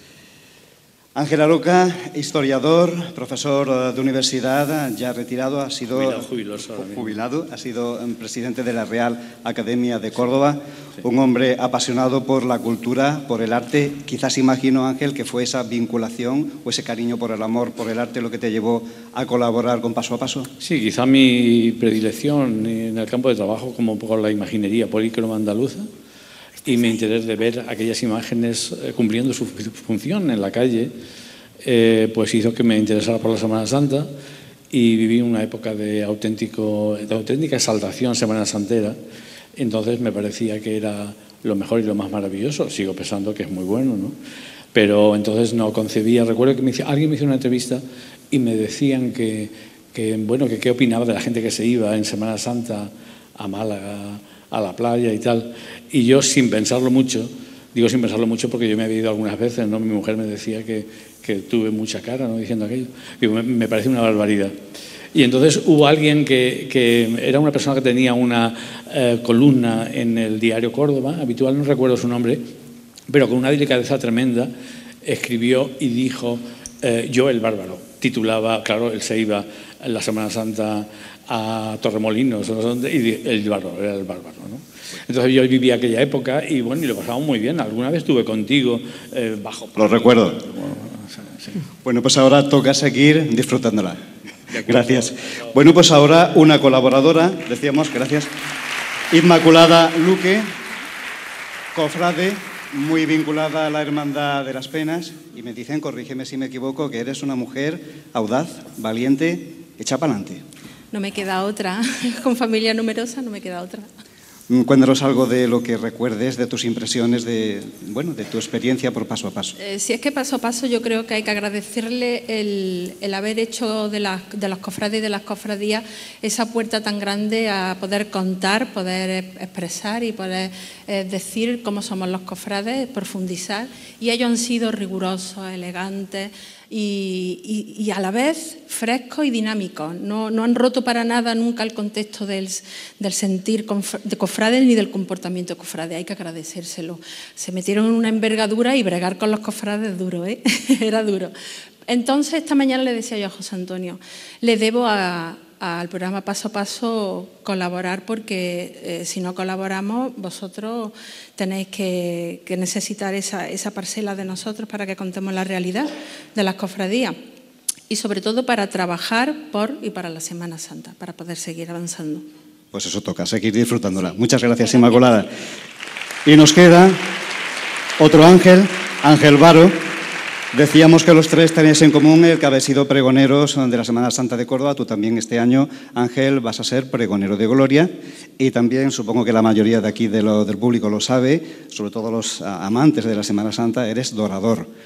Ángel Aroca, historiador, profesor de universidad, ya retirado, ha sido jubilado, jubiloso, jubilado, ha sido presidente de la Real Academia de Córdoba, sí. Un hombre apasionado por la cultura, por el arte. Quizás imagino, Ángel, que fue esa vinculación o ese cariño por el amor, por el arte, lo que te llevó a colaborar con Paso a Paso. Sí, quizá mi predilección en el campo de trabajo como por la imaginería polícroma andaluza y mi interés de ver aquellas imágenes eh, cumpliendo su función en la calle, eh, pues hizo que me interesara por la Semana Santa y viví una época de, auténtico, de auténtica exaltación semana santera. Entonces me parecía que era lo mejor y lo más maravilloso. Sigo pensando que es muy bueno, ¿no? Pero entonces no concebía. Recuerdo que me hizo, alguien me hizo una entrevista y me decían que, que, bueno, que qué opinaba de la gente que se iba en Semana Santa a Málaga, a la playa y tal. Y yo, sin pensarlo mucho, digo sin pensarlo mucho porque yo me había ido algunas veces, ¿no? Mi mujer me decía que, que tuve mucha cara, ¿no? Diciendo aquello. Y me, me parece una barbaridad. Y entonces hubo alguien que, que era una persona que tenía una eh, columna en el diario Córdoba, habitual, no recuerdo su nombre, pero con una delicadeza tremenda escribió y dijo eh, yo el bárbaro. Titulaba, claro, él se iba en la Semana Santa a Torremolinos, y el bárbaro, era el bárbaro, ¿no? Entonces yo viví aquella época y bueno, y lo pasamos muy bien. Alguna vez estuve contigo eh, bajo... Lo recuerdo. Bueno, sí. Bueno, pues ahora toca seguir disfrutándola. Gracias. Bueno, pues ahora una colaboradora, decíamos, gracias, Inmaculada Luque, cofrade, muy vinculada a la Hermandad de las Penas, y me dicen, corrígeme si me equivoco, que eres una mujer audaz, valiente, hecha para adelante. No me queda otra, con familia numerosa no me queda otra. Cuéntanos algo de lo que recuerdes, de tus impresiones, de, bueno, de tu experiencia por Paso a Paso. Eh, si es que Paso a Paso yo creo que hay que agradecerle el, el haber hecho de, la, de los cofrades y de las cofradías esa puerta tan grande a poder contar, poder expresar y poder eh, decir cómo somos los cofrades, profundizar. Y ellos han sido rigurosos, elegantes, Y, y, y a la vez frescos y dinámicos. No, no han roto para nada nunca el contexto del, del sentir de cofrades ni del comportamiento de cofrades. Hay que agradecérselo. Se metieron en una envergadura y bregar con los cofrades es duro, ¿eh? Era duro. Entonces, esta mañana le decía yo a José Antonio, le debo a, a, al programa Paso a Paso colaborar porque eh, si no colaboramos, vosotros tenéis que, que necesitar esa, esa parcela de nosotros para que contemos la realidad de las cofradías y sobre todo para trabajar por y para la Semana Santa, para poder seguir avanzando. Pues eso toca, seguir disfrutándola. Sí. Muchas gracias, Inmaculada. Y nos queda otro Ángel, Ángel Varo. Decíamos que los tres tenéis en común el que habéis sido pregoneros de la Semana Santa de Córdoba. Tú también este año, Ángel, vas a ser pregonero de Gloria y también, supongo que la mayoría de aquí de lo, del público lo sabe, sobre todo los amantes de la Semana Santa, eres dorador.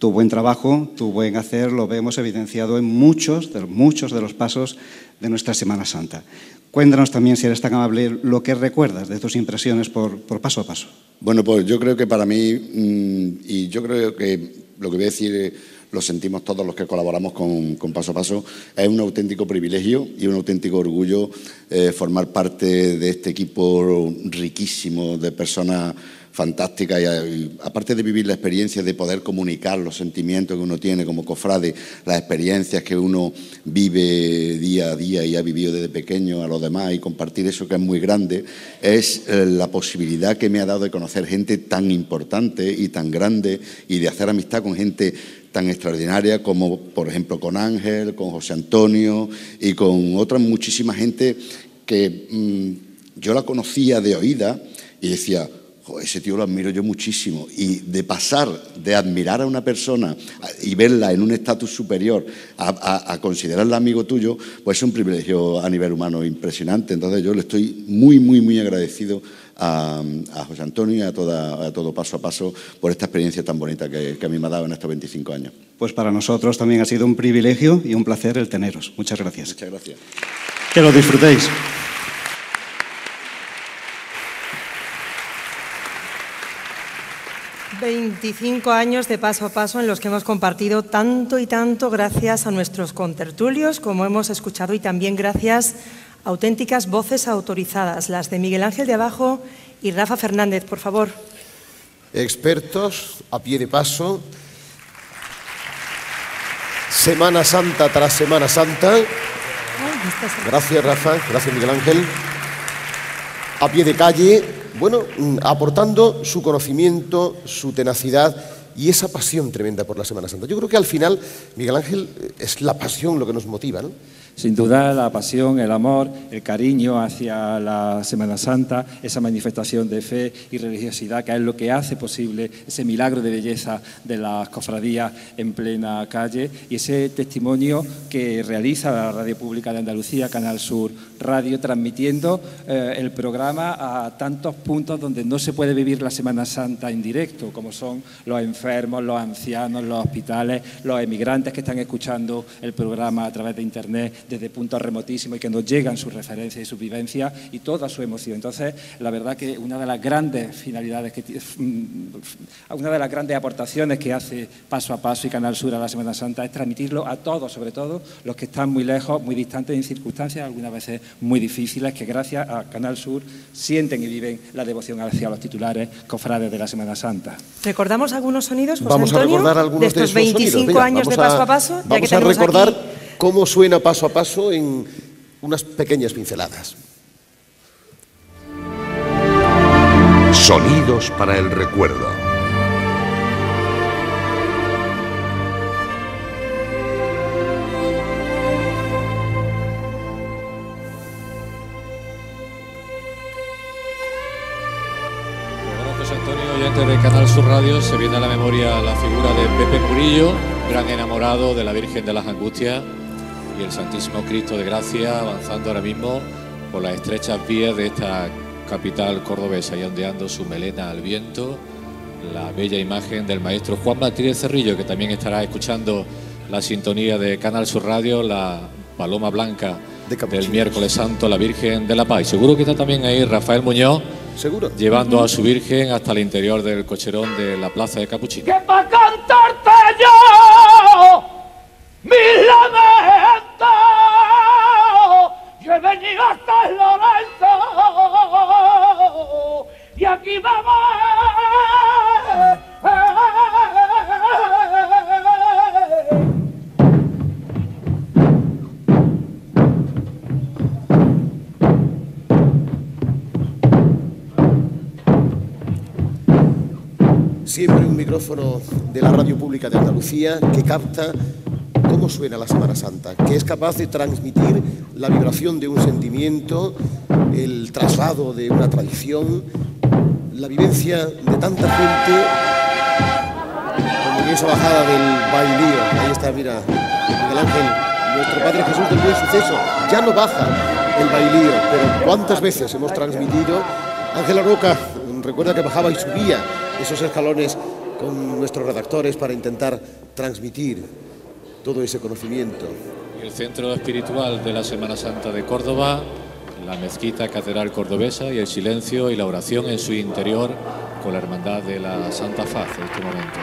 tu buen trabajo, tu buen hacer, lo vemos evidenciado en muchos de, muchos de los pasos de nuestra Semana Santa. Cuéntanos también, si eres tan amable, lo que recuerdas de tus impresiones por, por paso a paso. Bueno, pues yo creo que para mí, mmm, y yo creo que lo que voy a decir lo sentimos todos los que colaboramos con, con Paso a Paso, es un auténtico privilegio y un auténtico orgullo eh, formar parte de este equipo riquísimo de personas fantástica y, y aparte de vivir la experiencia de poder comunicar los sentimientos que uno tiene como cofrade, las experiencias que uno vive día a día y ha vivido desde pequeño a los demás y compartir eso que es muy grande, es eh, la posibilidad que me ha dado de conocer gente tan importante y tan grande y de hacer amistad con gente tan extraordinaria como, por ejemplo, con Ángel, con José Antonio y con otra muchísima gente que mmm, yo la conocía de oída y decía, joder, ese tío lo admiro yo muchísimo. Y de pasar de admirar a una persona y verla en un estatus superior a, a, a considerarla amigo tuyo, pues es un privilegio a nivel humano impresionante. Entonces yo le estoy muy, muy, muy agradecido a, a José Antonio y a, toda, a todo Paso a Paso por esta experiencia tan bonita que, que a mí me ha dado en estos veinticinco años. Pues para nosotros también ha sido un privilegio y un placer el teneros. Muchas gracias. Muchas gracias. Que lo disfrutéis. veinticinco años de Paso a Paso en los que hemos compartido tanto y tanto gracias a nuestros contertulios, como hemos escuchado, y también gracias a auténticas voces autorizadas, las de Miguel Ángel de Abajo y Rafa Fernández, por favor. Expertos a pie de paso, Semana Santa tras Semana Santa. Gracias, Rafa, gracias, Miguel Ángel. A pie de calle, bueno, aportando su conocimiento, su tenacidad y esa pasión tremenda por la Semana Santa. Yo creo que al final, Miguel Ángel, es la pasión lo que nos motiva, ¿no? Sin duda, la pasión, el amor, el cariño hacia la Semana Santa, esa manifestación de fe y religiosidad que es lo que hace posible ese milagro de belleza de las cofradías en plena calle y ese testimonio que realiza la Radio Pública de Andalucía, Canal Sur Radio, transmitiendo eh, el programa a tantos puntos donde no se puede vivir la Semana Santa en directo, como son los enfermos, los ancianos, los hospitales, los emigrantes que están escuchando el programa a través de Internet desde puntos remotísimos y que nos llegan sus referencias y sus vivencias y toda su emoción. Entonces, la verdad que una de las grandes finalidades, que, una de las grandes aportaciones que hace Paso a Paso y Canal Sur a la Semana Santa es transmitirlo a todos, sobre todo los que están muy lejos, muy distantes, en circunstancias algunas veces muy difíciles, que gracias a Canal Sur sienten y viven la devoción hacia los titulares cofrades de la Semana Santa. ¿Recordamos algunos sonidos, José Vamos Antonio, a recordar algunos de estos de esos veinticinco sonidos. Venga, años de vamos Paso a Paso? Ya Vamos que a recordar aquí cómo suena Paso a Paso en unas pequeñas pinceladas. Sonidos para el recuerdo. José Antonio, oyente de Canal Sur Radio, se viene a la memoria la figura de Pepe Murillo, gran enamorado de la Virgen de las Angustias y el Santísimo Cristo de Gracia, avanzando ahora mismo por las estrechas vías de esta capital cordobesa y ondeando su melena al viento, la bella imagen del maestro Juan Martínez Cerrillo, que también estará escuchando la sintonía de Canal Sur Radio, la paloma blanca del miércoles santo, la Virgen de la Paz. Y seguro que está también ahí Rafael Muñoz, seguro, llevando uh-huh. a su Virgen hasta el interior del cocherón de la Plaza de Capuchino. Que pa' cantarte yo mis lamentos, yo he venido hasta el Lorenzo y aquí vamos. Siempre un micrófono de la Radio Pública de Andalucía que capta cómo suena la Semana Santa, que es capaz de transmitir la vibración de un sentimiento, el traslado de una tradición, la vivencia de tanta gente, como en esa bajada del bailío. Ahí está, mira, Miguel Ángel, nuestro Padre Jesús del Buen Suceso. Ya no baja el bailío, pero cuántas veces hemos transmitido. Ángela Roca, recuerda que bajaba y subía esos escalones con nuestros redactores para intentar transmitir todo ese conocimiento. El centro espiritual de la Semana Santa de Córdoba, la mezquita catedral cordobesa y el silencio y la oración en su interior con la hermandad de la Santa Faz en este momento.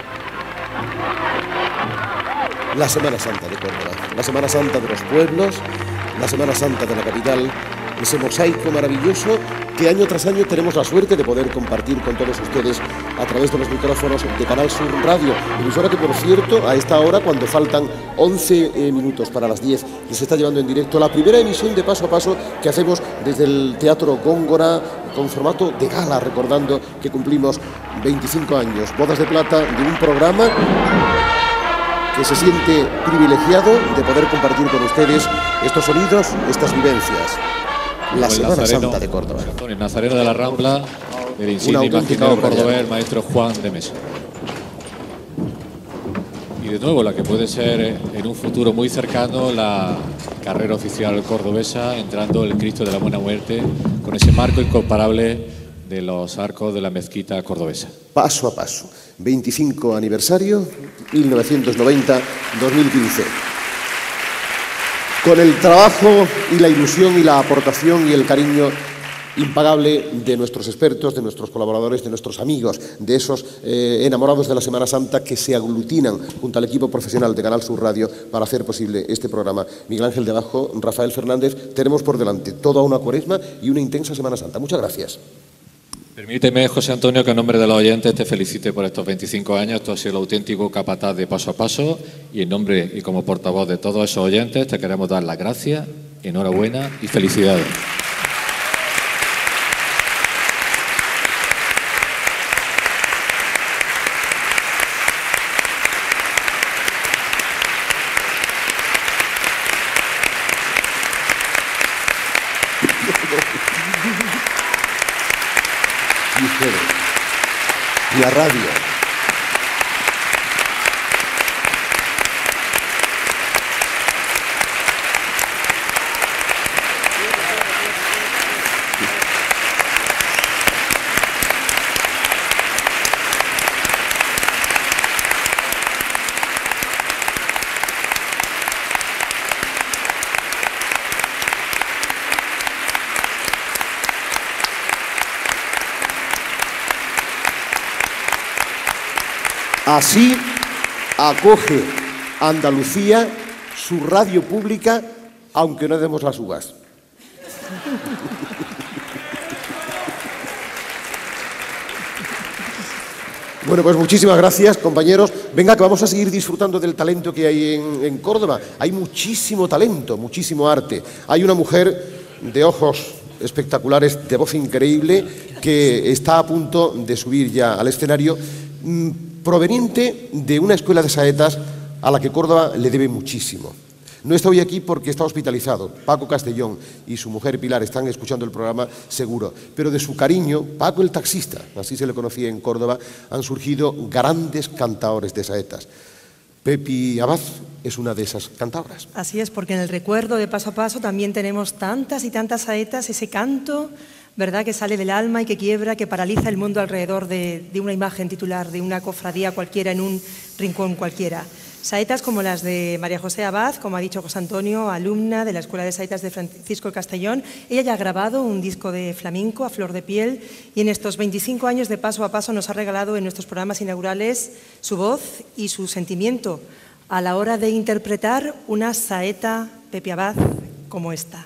La Semana Santa de Córdoba, la Semana Santa de los pueblos, la Semana Santa de la capital, ese mosaico maravilloso que año tras año tenemos la suerte de poder compartir con todos ustedes a través de los micrófonos de Canal Sur Radio, emisora que, por cierto, a esta hora, cuando faltan once eh, minutos para las diez, les está llevando en directo la primera emisión de Paso a Paso que hacemos desde el Teatro Góngora con formato de gala, recordando que cumplimos veinticinco años, bodas de plata de un programa que se siente privilegiado de poder compartir con ustedes estos sonidos, estas vivencias. La Semana Santa de Córdoba. Antonio Nazareno de la Rambla, el insigne imaginero cordobés, maestro Juan de Mesa. Y de nuevo, la que puede ser en un futuro muy cercano la carrera oficial cordobesa, entrando el Cristo de la Buena Muerte con ese marco incomparable de los arcos de la mezquita cordobesa. Paso a paso, veinticinco aniversario, mil novecientos noventa dos mil quince. Con el trabajo y la ilusión y la aportación y el cariño impagable de nuestros expertos, de nuestros colaboradores, de nuestros amigos, de esos eh, enamorados de la Semana Santa que se aglutinan junto al equipo profesional de Canal Sur Radio para hacer posible este programa. Miguel Ángel de Bajo, Rafael Fernández, tenemos por delante toda una cuaresma y una intensa Semana Santa. Muchas gracias. Permíteme, José Antonio, que en nombre de los oyentes te felicite por estos veinticinco años. Tú has sido el auténtico capataz de Paso a Paso y en nombre y como portavoz de todos esos oyentes te queremos dar las gracias, enhorabuena y felicidades. Y ustedes, la radio. Así acoge Andalucía su radio pública, aunque no demos las uvas. Bueno, pues muchísimas gracias, compañeros. Venga, que vamos a seguir disfrutando del talento que hay en, en Córdoba. Hay muchísimo talento, muchísimo arte. Hay una mujer de ojos espectaculares, de voz increíble, que está a punto de subir ya al escenario, mmm, proveniente de una escuela de saetas a la que Córdoba le debe muchísimo. No está hoy aquí porque está hospitalizado. Paco Castellón y su mujer Pilar están escuchando el programa seguro. Pero de su cariño, Paco el taxista, así se le conocía en Córdoba, han surgido grandes cantaores de saetas. Pepi Abad es una de esas cantadoras. Así es, porque en el recuerdo de Paso a Paso también tenemos tantas y tantas saetas, ese canto, ¿verdad?, que sale del alma y que quiebra, que paraliza el mundo alrededor de, de una imagen titular, de una cofradía cualquiera en un rincón cualquiera. Saetas como las de María José Abad, como ha dicho José Antonio, alumna de la Escuela de Saetas de Francisco Castellón. Ella ya ha grabado un disco de flamenco a flor de piel y en estos veinticinco años de Paso a Paso nos ha regalado en nuestros programas inaugurales su voz y su sentimiento a la hora de interpretar una saeta Pepi Abad como esta.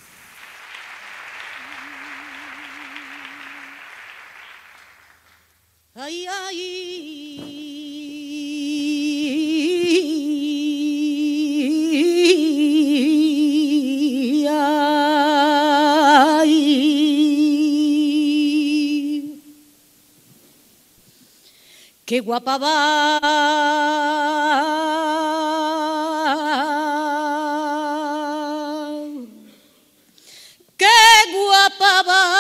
Ay, ay, ay, qué guapa va, qué guapa va.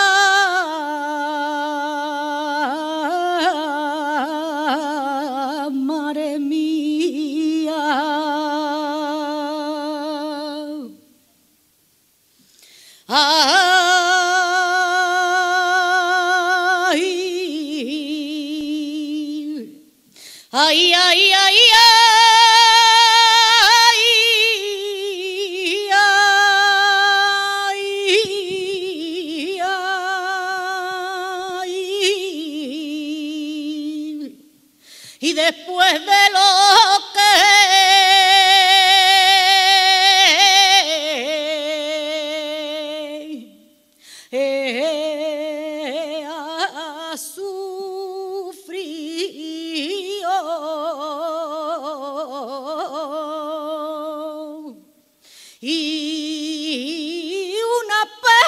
Ay, Ay, ay, ay, ay, ay, y después de lo que ha sufrido y una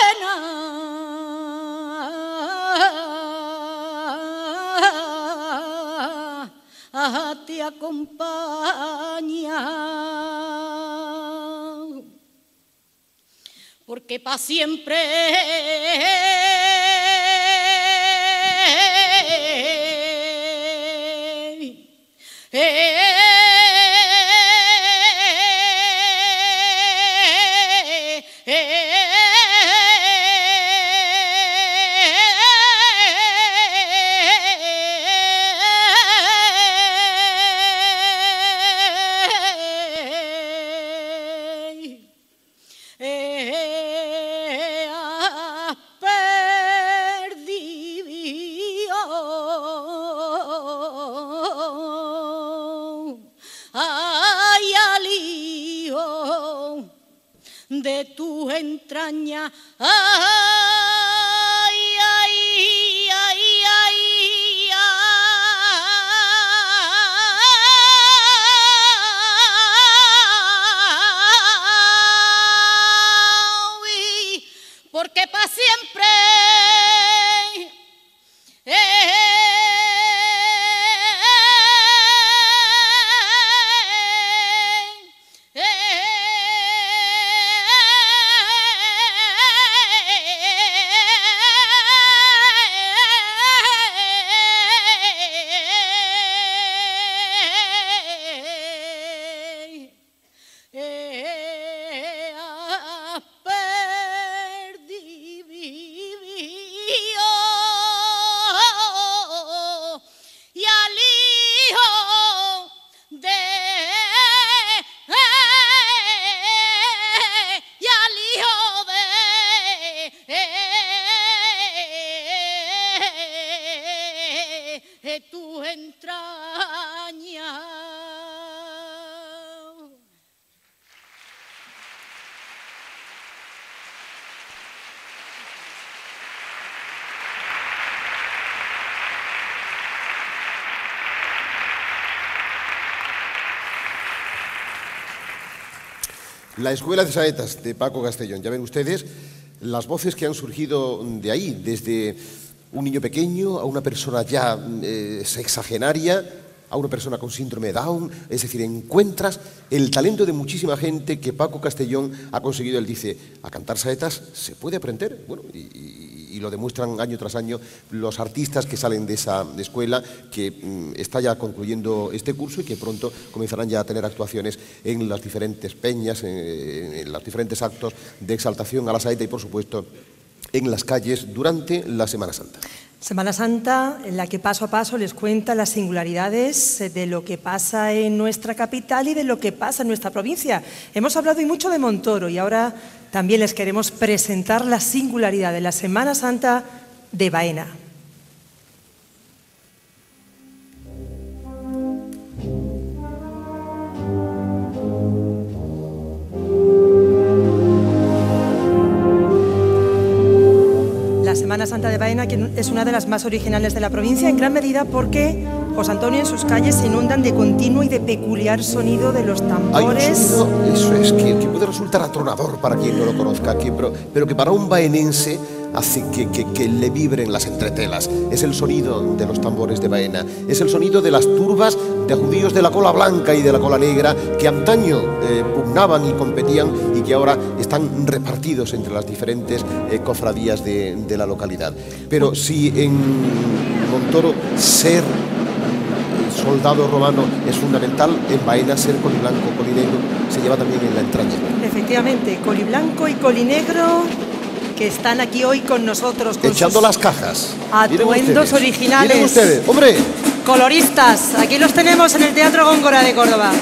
pena te acompaña, porque pa' siempre de tu entraña. Ay, ay, ay, ay, ay, porque pa' siempre tu entraña. La Escuela de Saetas de Paco Castellón. Ya ven ustedes las voces que han surgido de ahí, desde un niño pequeño a una persona ya eh, sexagenaria, a una persona con síndrome de Down. Es decir, encuentras el talento de muchísima gente que Paco Castellón ha conseguido. Él dice, a cantar saetas se puede aprender. Bueno, y, y, y lo demuestran año tras año los artistas que salen de esa escuela, que mm, está ya concluyendo este curso y que pronto comenzarán ya a tener actuaciones en las diferentes peñas, en, en los diferentes actos de exaltación a la saeta y, por supuesto, en las calles durante la Semana Santa. Semana Santa en la que paso a paso les cuenta las singularidades de lo que pasa en nuestra capital y de lo que pasa en nuestra provincia. Hemos hablado y mucho de Montoro y ahora también les queremos presentar la singularidad de la Semana Santa de Baena. La Semana Santa de Baena, que es una de las más originales de la provincia, en gran medida porque, José Antonio, en sus calles se inundan de continuo y de peculiar sonido de los tambores. Hay un sonido, eso es, que, que puede resultar atronador para quien no lo conozca, que, pero, pero que para un baenense hace que, que, que le vibren las entretelas. Es el sonido de los tambores de Baena, es el sonido de las turbas de judíos de la cola blanca y de la cola negra que antaño eh, pugnaban y competían y que ahora están repartidos entre las diferentes eh, cofradías de, de la localidad. Pero si en Montoro ser soldado romano es fundamental, en Baena ser coliblanco, colinegro se lleva también en la entraña. Efectivamente, coliblanco y colinegro, que están aquí hoy con nosotros con echando las cajas. Atuendos originales. Miren ustedes, hombre. Coloristas, aquí los tenemos en el Teatro Góngora de Córdoba.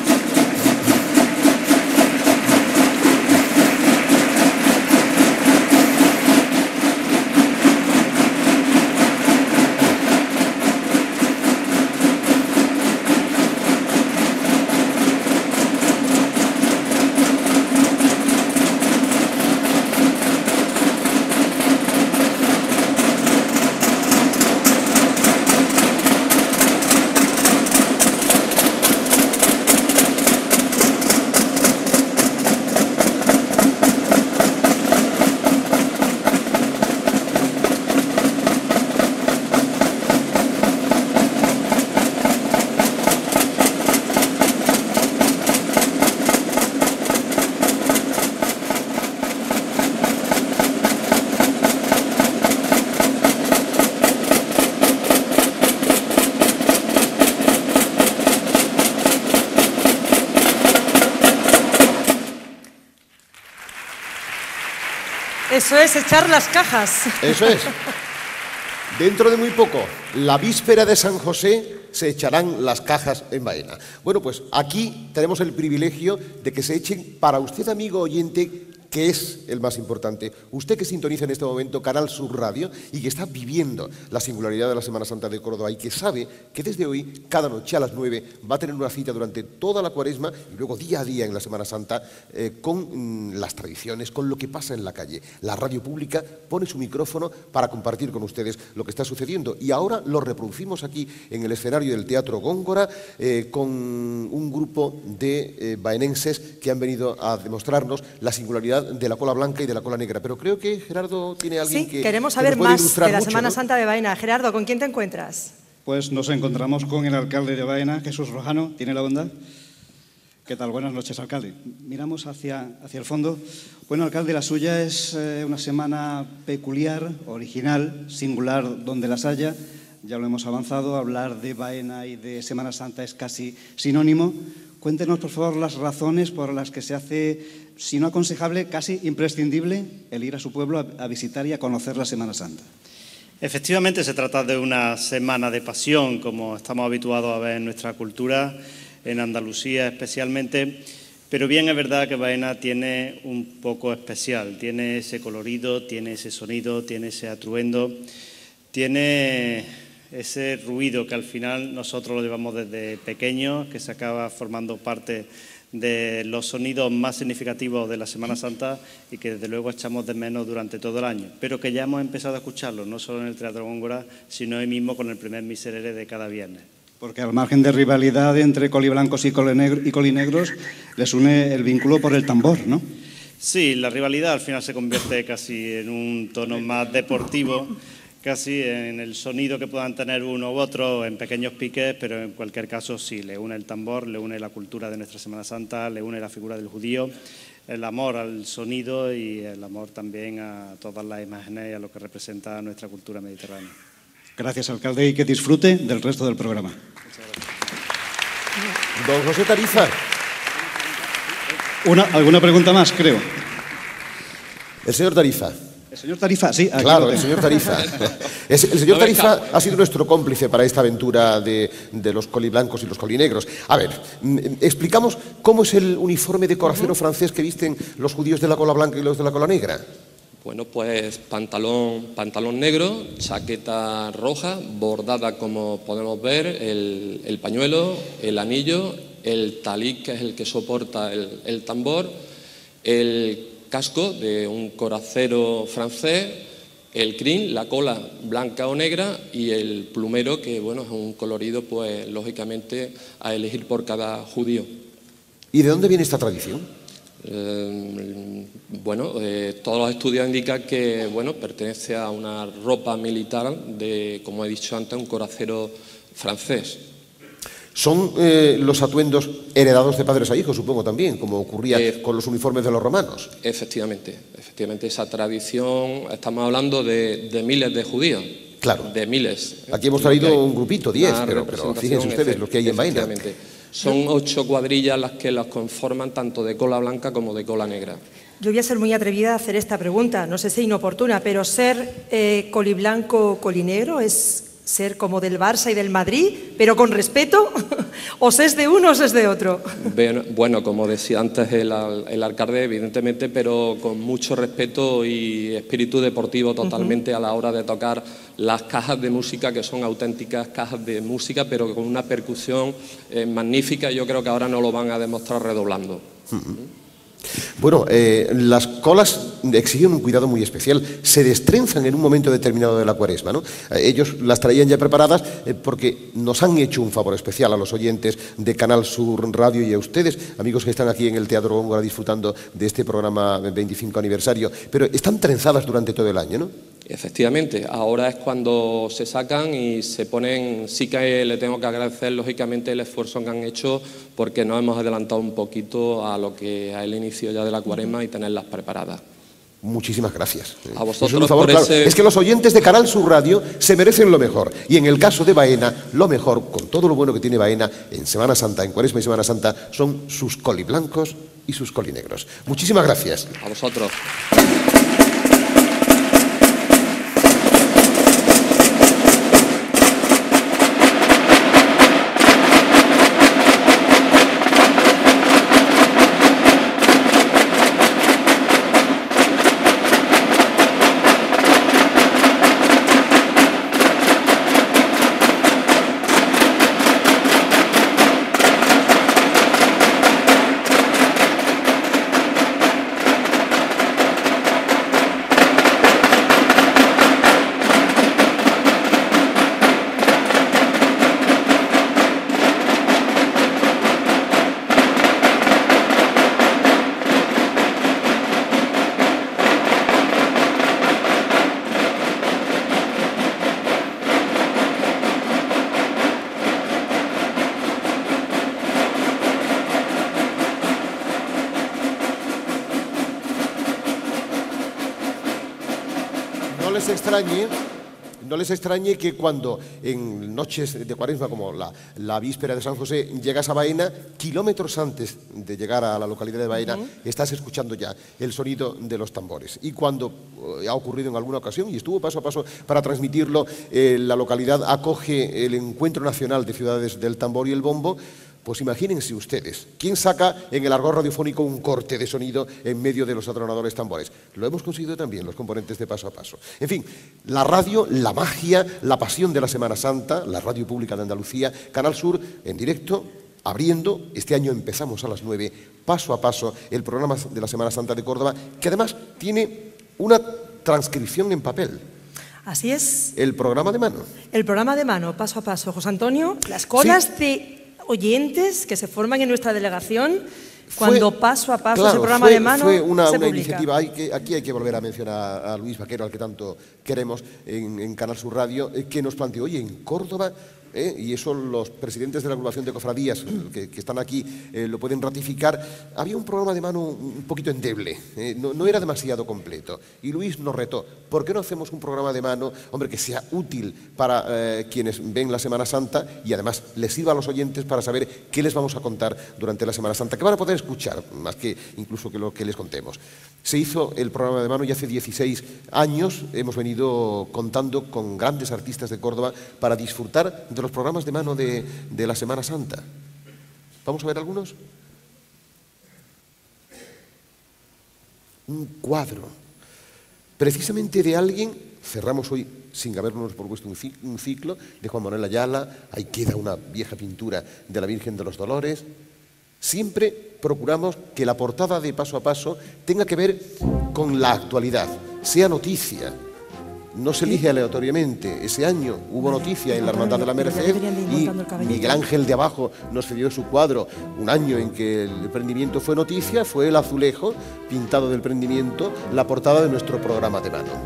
Eso es, echar las cajas. Eso es. Dentro de muy poco, la víspera de San José, se echarán las cajas en Baena. Bueno, pues aquí tenemos el privilegio de que se echen para usted, amigo oyente, que es el más importante. Usted que sintoniza en este momento Canal Sur Radio y que está viviendo la singularidad de la Semana Santa de Córdoba y que sabe que desde hoy, cada noche a las nueve, va a tener una cita durante toda la Cuaresma y luego día a día en la Semana Santa eh, con mm, las tradiciones, con lo que pasa en la calle. La radio pública pone su micrófono para compartir con ustedes lo que está sucediendo y ahora lo reproducimos aquí en el escenario del Teatro Góngora eh, con un grupo de eh, baenenses que han venido a demostrarnos la singularidad de la cola blanca y de la cola negra. Pero creo que Gerardo tiene alguien sí, que... queremos que saber puede más de la mucho, Semana ¿no? Santa de Baena. Gerardo, ¿con quién te encuentras? Pues nos encontramos con el alcalde de Baena, Jesús Rojano. ¿Tiene la bondad? ¿Qué tal? Buenas noches, alcalde. Miramos hacia, hacia el fondo. Bueno, alcalde, la suya es eh, una semana peculiar, original, singular, donde las haya. Ya lo hemos avanzado, hablar de Baena y de Semana Santa es casi sinónimo. Cuéntenos, por favor, las razones por las que se hace, si no aconsejable, casi imprescindible el ir a su pueblo a, a visitar y a conocer la Semana Santa. Efectivamente, se trata de una semana de pasión, como estamos habituados a ver en nuestra cultura, en Andalucía especialmente, pero bien es verdad que Baena tiene un poco especial, tiene ese colorido, tiene ese sonido, tiene ese atruendo, tiene ese ruido que al final nosotros lo llevamos desde pequeños, que se acaba formando parte de los sonidos más significativos de la Semana Santa y que desde luego echamos de menos durante todo el año, pero que ya hemos empezado a escucharlo, no solo en el Teatro Góngora, sino hoy mismo con el primer Miserere de cada viernes. Porque al margen de rivalidad entre coliblancos y colinegros, y colinegros les une el vínculo por el tambor, ¿no? Sí, la rivalidad al final se convierte casi en un tono más deportivo, casi en el sonido que puedan tener uno u otro, en pequeños piques, pero en cualquier caso sí, le une el tambor, le une la cultura de nuestra Semana Santa, le une la figura del judío, el amor al sonido y el amor también a todas las imágenes y a lo que representa nuestra cultura mediterránea. Gracias, alcalde, y que disfrute del resto del programa. Don José Tarifa. Una, ¿Alguna pregunta más, creo? El señor Tarifa. El señor Tarifa, sí. Aquí claro, el señor Tarifa. El señor Tarifa ha sido nuestro cómplice para esta aventura de, de los coliblancos y los colinegros. A ver, explicamos cómo es el uniforme de coracero uh-huh. francés que visten los judíos de la cola blanca y los de la cola negra. Bueno, pues pantalón, pantalón negro, chaqueta roja, bordada como podemos ver, el, el pañuelo, el anillo, el talic, que es el que soporta el, el tambor, el casco de un coracero francés, el crin, la cola blanca o negra y el plumero, que bueno, es un colorido, pues lógicamente a elegir por cada judío. ¿Y de dónde viene esta tradición? Eh, bueno, eh, todos los estudios indican que bueno, pertenece a una ropa militar de, como he dicho antes, un coracero francés. Son eh, los atuendos heredados de padres a hijos, supongo también, como ocurría eh, con los uniformes de los romanos. Efectivamente, efectivamente esa tradición, estamos hablando de, de miles de judíos. Claro. De miles. Aquí hemos traído un grupito, diez, pero, pero fíjense ustedes lo que hay en Baena. Son ocho cuadrillas las que las conforman, tanto de cola blanca como de cola negra. Yo voy a ser muy atrevida a hacer esta pregunta, no sé si inoportuna, pero ser eh, coliblanco o colinegro es ser como del Barça y del Madrid, pero con respeto, o se es de uno o se es de otro. Bueno, como decía antes el, el alcalde, evidentemente, pero con mucho respeto y espíritu deportivo totalmente uh-huh. a la hora de tocar las cajas de música, que son auténticas cajas de música, pero con una percusión eh, magnífica. Yo creo que ahora nos lo van a demostrar redoblando. Uh-huh. Bueno, eh, las colas exigen un cuidado muy especial, se destrenzan en un momento determinado de la cuaresma, ¿no? Eh, ellos las traían ya preparadas eh, porque nos han hecho un favor especial a los oyentes de Canal Sur Radio y a ustedes, amigos que están aquí en el Teatro Góngora disfrutando de este programa veinticinco aniversario, pero están trenzadas durante todo el año, ¿no? Efectivamente, ahora es cuando se sacan y se ponen, sí que le tengo que agradecer lógicamente el esfuerzo que han hecho porque nos hemos adelantado un poquito a lo que es el inicio ya de la cuaresma y tenerlas preparadas. Muchísimas gracias. A vosotros es, un favor, por claro. ese... es que los oyentes de Canal Sur Radio se merecen lo mejor. Y en el caso de Baena, lo mejor, con todo lo bueno que tiene Baena en Semana Santa, en Cuaresma y Semana Santa, son sus coliblancos y sus colinegros. Muchísimas gracias. A vosotros. les extrañe, no les extrañe que cuando en noches de Cuaresma, como la, la víspera de San José, llegas a Baena, kilómetros antes de llegar a la localidad de Baena, uh-huh. estás escuchando ya el sonido de los tambores. Y cuando eh, ha ocurrido en alguna ocasión, y estuvo paso a paso para transmitirlo, eh, la localidad acoge el Encuentro Nacional de Ciudades del Tambor y el Bombo. Pues imagínense ustedes, ¿quién saca en el argot radiofónico un corte de sonido en medio de los atronadores tambores? Lo hemos conseguido también los componentes de Paso a Paso. En fin, la radio, la magia, la pasión de la Semana Santa, la radio pública de Andalucía, Canal Sur, en directo, abriendo, este año empezamos a las nueve, Paso a Paso, el programa de la Semana Santa de Córdoba, que además tiene una transcripción en papel. Así es. El programa de mano. El programa de mano, Paso a Paso. José Antonio, las colas sí. de oyentes que se forman en nuestra delegación cuando fue, paso a paso claro, ese programa fue, de mano fue una, se una publica. iniciativa. Hay que, aquí hay que volver a mencionar a Luis Vaquero, al que tanto queremos en, en Canal Sur Radio, eh, que nos planteó, oye, en Córdoba, eh, y eso los presidentes de la agrupación de cofradías que, que están aquí eh, lo pueden ratificar, había un programa de mano un poquito endeble, eh, no, no era demasiado completo. Y Luis nos retó, ¿por qué no hacemos un programa de mano, hombre, que sea útil para eh, quienes ven la Semana Santa y además les sirva a los oyentes para saber qué les vamos a contar durante la Semana Santa, que van a poder escuchar, más que incluso que lo que les contemos? Se hizo el programa de mano y hace dieciséis años hemos venido contando con grandes artistas de Córdoba para disfrutar de los programas de mano de, de la Semana Santa. ¿Vamos a ver algunos? Un cuadro, precisamente de alguien, cerramos hoy sin habernos propuesto un ciclo, de Juan Manuel Ayala, ahí queda una vieja pintura de la Virgen de los Dolores. Siempre procuramos que la portada de Paso a Paso tenga que ver con la actualidad, sea noticia. No se elige aleatoriamente. Ese año hubo noticia en la Hermandad de la Merced y Miguel Ángel de Abajo nos cedió su cuadro. Un año en que el prendimiento fue noticia, fue el azulejo pintado del prendimiento, la portada de nuestro programa de mano.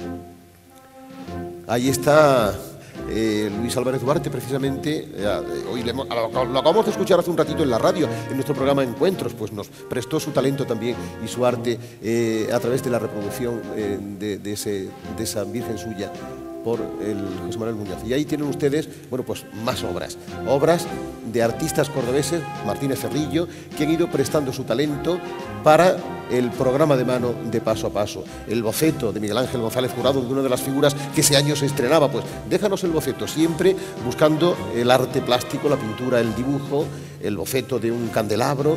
Ahí está eh, Luis Álvarez Duarte, precisamente. Eh, hoy le, lo, lo acabamos de escuchar hace un ratito en la radio, en nuestro programa Encuentros, pues nos prestó su talento también y su arte eh, a través de la reproducción eh, de, de, ese, de esa Virgen suya. por el José Manuel Muñoz. Y ahí tienen ustedes, bueno, pues más obras, obras de artistas cordobeses, Martínez Cerrillo, que han ido prestando su talento para el programa de mano de Paso a Paso. El boceto de Miguel Ángel González Jurado, de una de las figuras que ese año se estrenaba, pues déjanos el boceto, siempre buscando el arte plástico, la pintura, el dibujo, el boceto de un candelabro.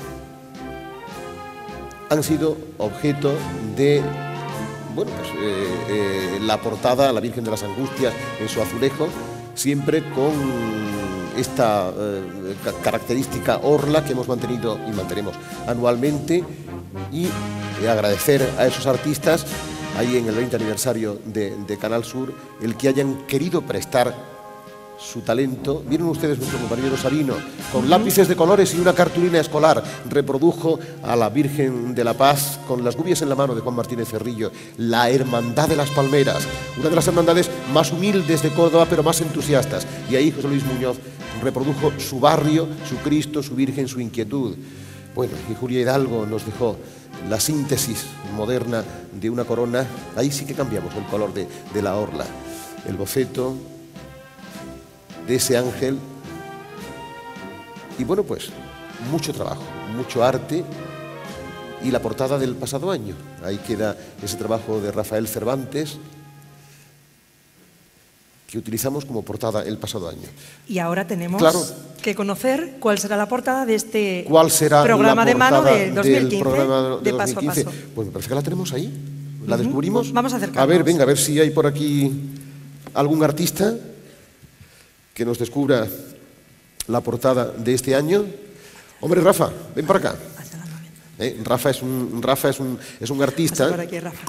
Han sido objeto de, bueno, pues, eh, eh, la portada, la Virgen de las Angustias en su azulejo, siempre con esta eh, característica orla que hemos mantenido y mantenemos anualmente, y eh, agradecer a esos artistas ahí en el veinte aniversario de, de Canal Sur el que hayan querido prestar su talento. Miren ustedes, nuestro compañero Sabino, con lápices de colores y una cartulina escolar, reprodujo a la Virgen de la Paz con las gubias en la mano de Juan Martínez Cerrillo, la Hermandad de las Palmeras, una de las hermandades más humildes de Córdoba, pero más entusiastas. Y ahí José Luis Muñoz reprodujo su barrio, su Cristo, su Virgen, su inquietud. Bueno, y Julia Hidalgo nos dejó la síntesis moderna de una corona. Ahí sí que cambiamos el color de, de la orla. El boceto de ese ángel. Y bueno, pues mucho trabajo, mucho arte, y la portada del pasado año. Ahí queda ese trabajo de Rafael Cervantes que utilizamos como portada el pasado año. Y ahora tenemos claro, que conocer cuál será la portada de este ¿cuál será programa la de mano de dos mil quince, del programa de, de dos mil quince? Paso a Paso. Pues me parece que la tenemos ahí. ¿La descubrimos? Vamos a acercarnos. A ver, venga, a ver si hay por aquí algún artista que nos descubra la portada de este año. Hombre, Rafa, ven para acá. ¿Eh? Rafa es un, Rafa es un, es un artista. Por aquí, Rafa.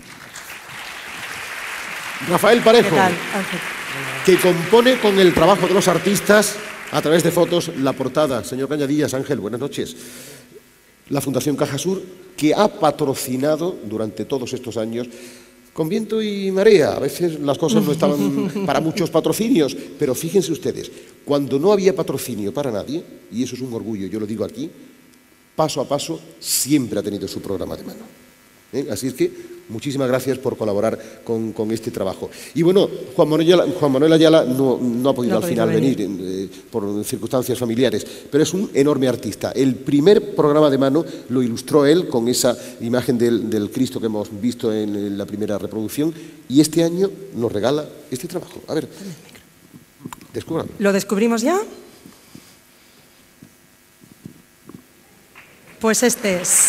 Rafael Parejo, ¿Qué tal, Ángel? Que compone con el trabajo de los artistas a través de fotos la portada. Señor Cañadillas, Ángel, buenas noches. La Fundación Caja Sur, que ha patrocinado durante todos estos años con viento y marea. A veces las cosas no estaban para muchos patrocinios, pero fíjense ustedes, cuando no había patrocinio para nadie, y eso es un orgullo, yo lo digo aquí, Paso a Paso siempre ha tenido su programa de mano. ¿Eh? Así es que muchísimas gracias por colaborar con, con este trabajo. Y bueno, Juan Manuel Ayala, Juan Manuel Ayala no, no ha podido no al final venir, venir eh, por circunstancias familiares, pero es un enorme artista. El primer programa de mano lo ilustró él con esa imagen del, del Cristo que hemos visto en la primera reproducción, y este año nos regala este trabajo. A ver, descúbralo. ¿Lo descubrimos ya? Pues este es.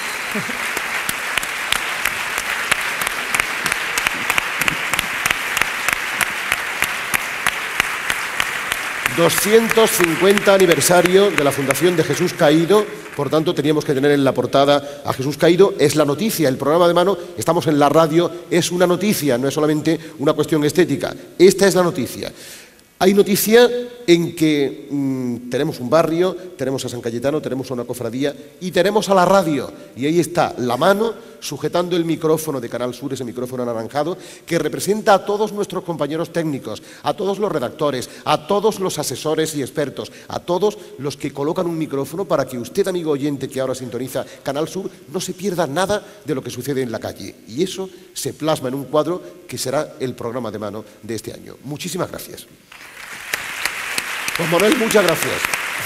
doscientos cincuenta aniversario de la Fundación de Jesús Caído, por tanto teníamos que tener en la portada a Jesús Caído. Es la noticia, el programa de mano, estamos en la radio, es una noticia, no es solamente una cuestión estética. Esta es la noticia. Hay noticia en que mmm, tenemos un barrio, tenemos a San Cayetano, tenemos a una cofradía y tenemos a la radio. Y ahí está la mano sujetando el micrófono de Canal Sur, ese micrófono anaranjado, que representa a todos nuestros compañeros técnicos, a todos los redactores, a todos los asesores y expertos, a todos los que colocan un micrófono para que usted, amigo oyente que ahora sintoniza Canal Sur, no se pierda nada de lo que sucede en la calle. Y eso se plasma en un cuadro que será el programa de mano de este año. Muchísimas gracias. Juan Manuel, muchas gracias.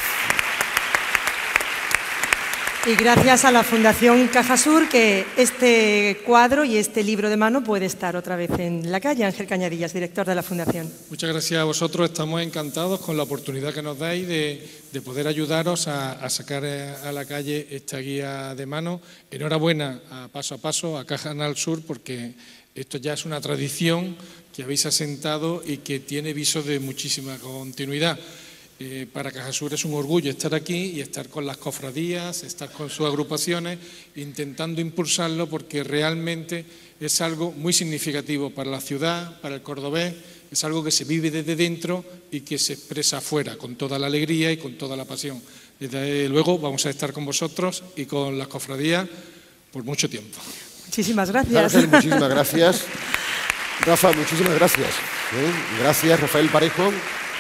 Y gracias a la Fundación Caja Sur, que este cuadro y este libro de mano puede estar otra vez en la calle. Ángel Cañadillas, director de la Fundación. Muchas gracias a vosotros. Estamos encantados con la oportunidad que nos dais de, de poder ayudaros a, a sacar a la calle esta guía de mano. Enhorabuena a Paso a Paso, a Caja Canal Sur, porque esto ya es una tradición que habéis asentado y que tiene visos de muchísima continuidad. Eh, para Caja Sur es un orgullo estar aquí y estar con las cofradías, estar con sus agrupaciones, intentando impulsarlo, porque realmente es algo muy significativo para la ciudad, para el cordobés, es algo que se vive desde dentro y que se expresa afuera, con toda la alegría y con toda la pasión. Desde luego vamos a estar con vosotros y con las cofradías por mucho tiempo. Muchísimas gracias. Ángel, muchísimas gracias. Rafa, muchísimas gracias. ¿Eh? Gracias, Rafael Parejo.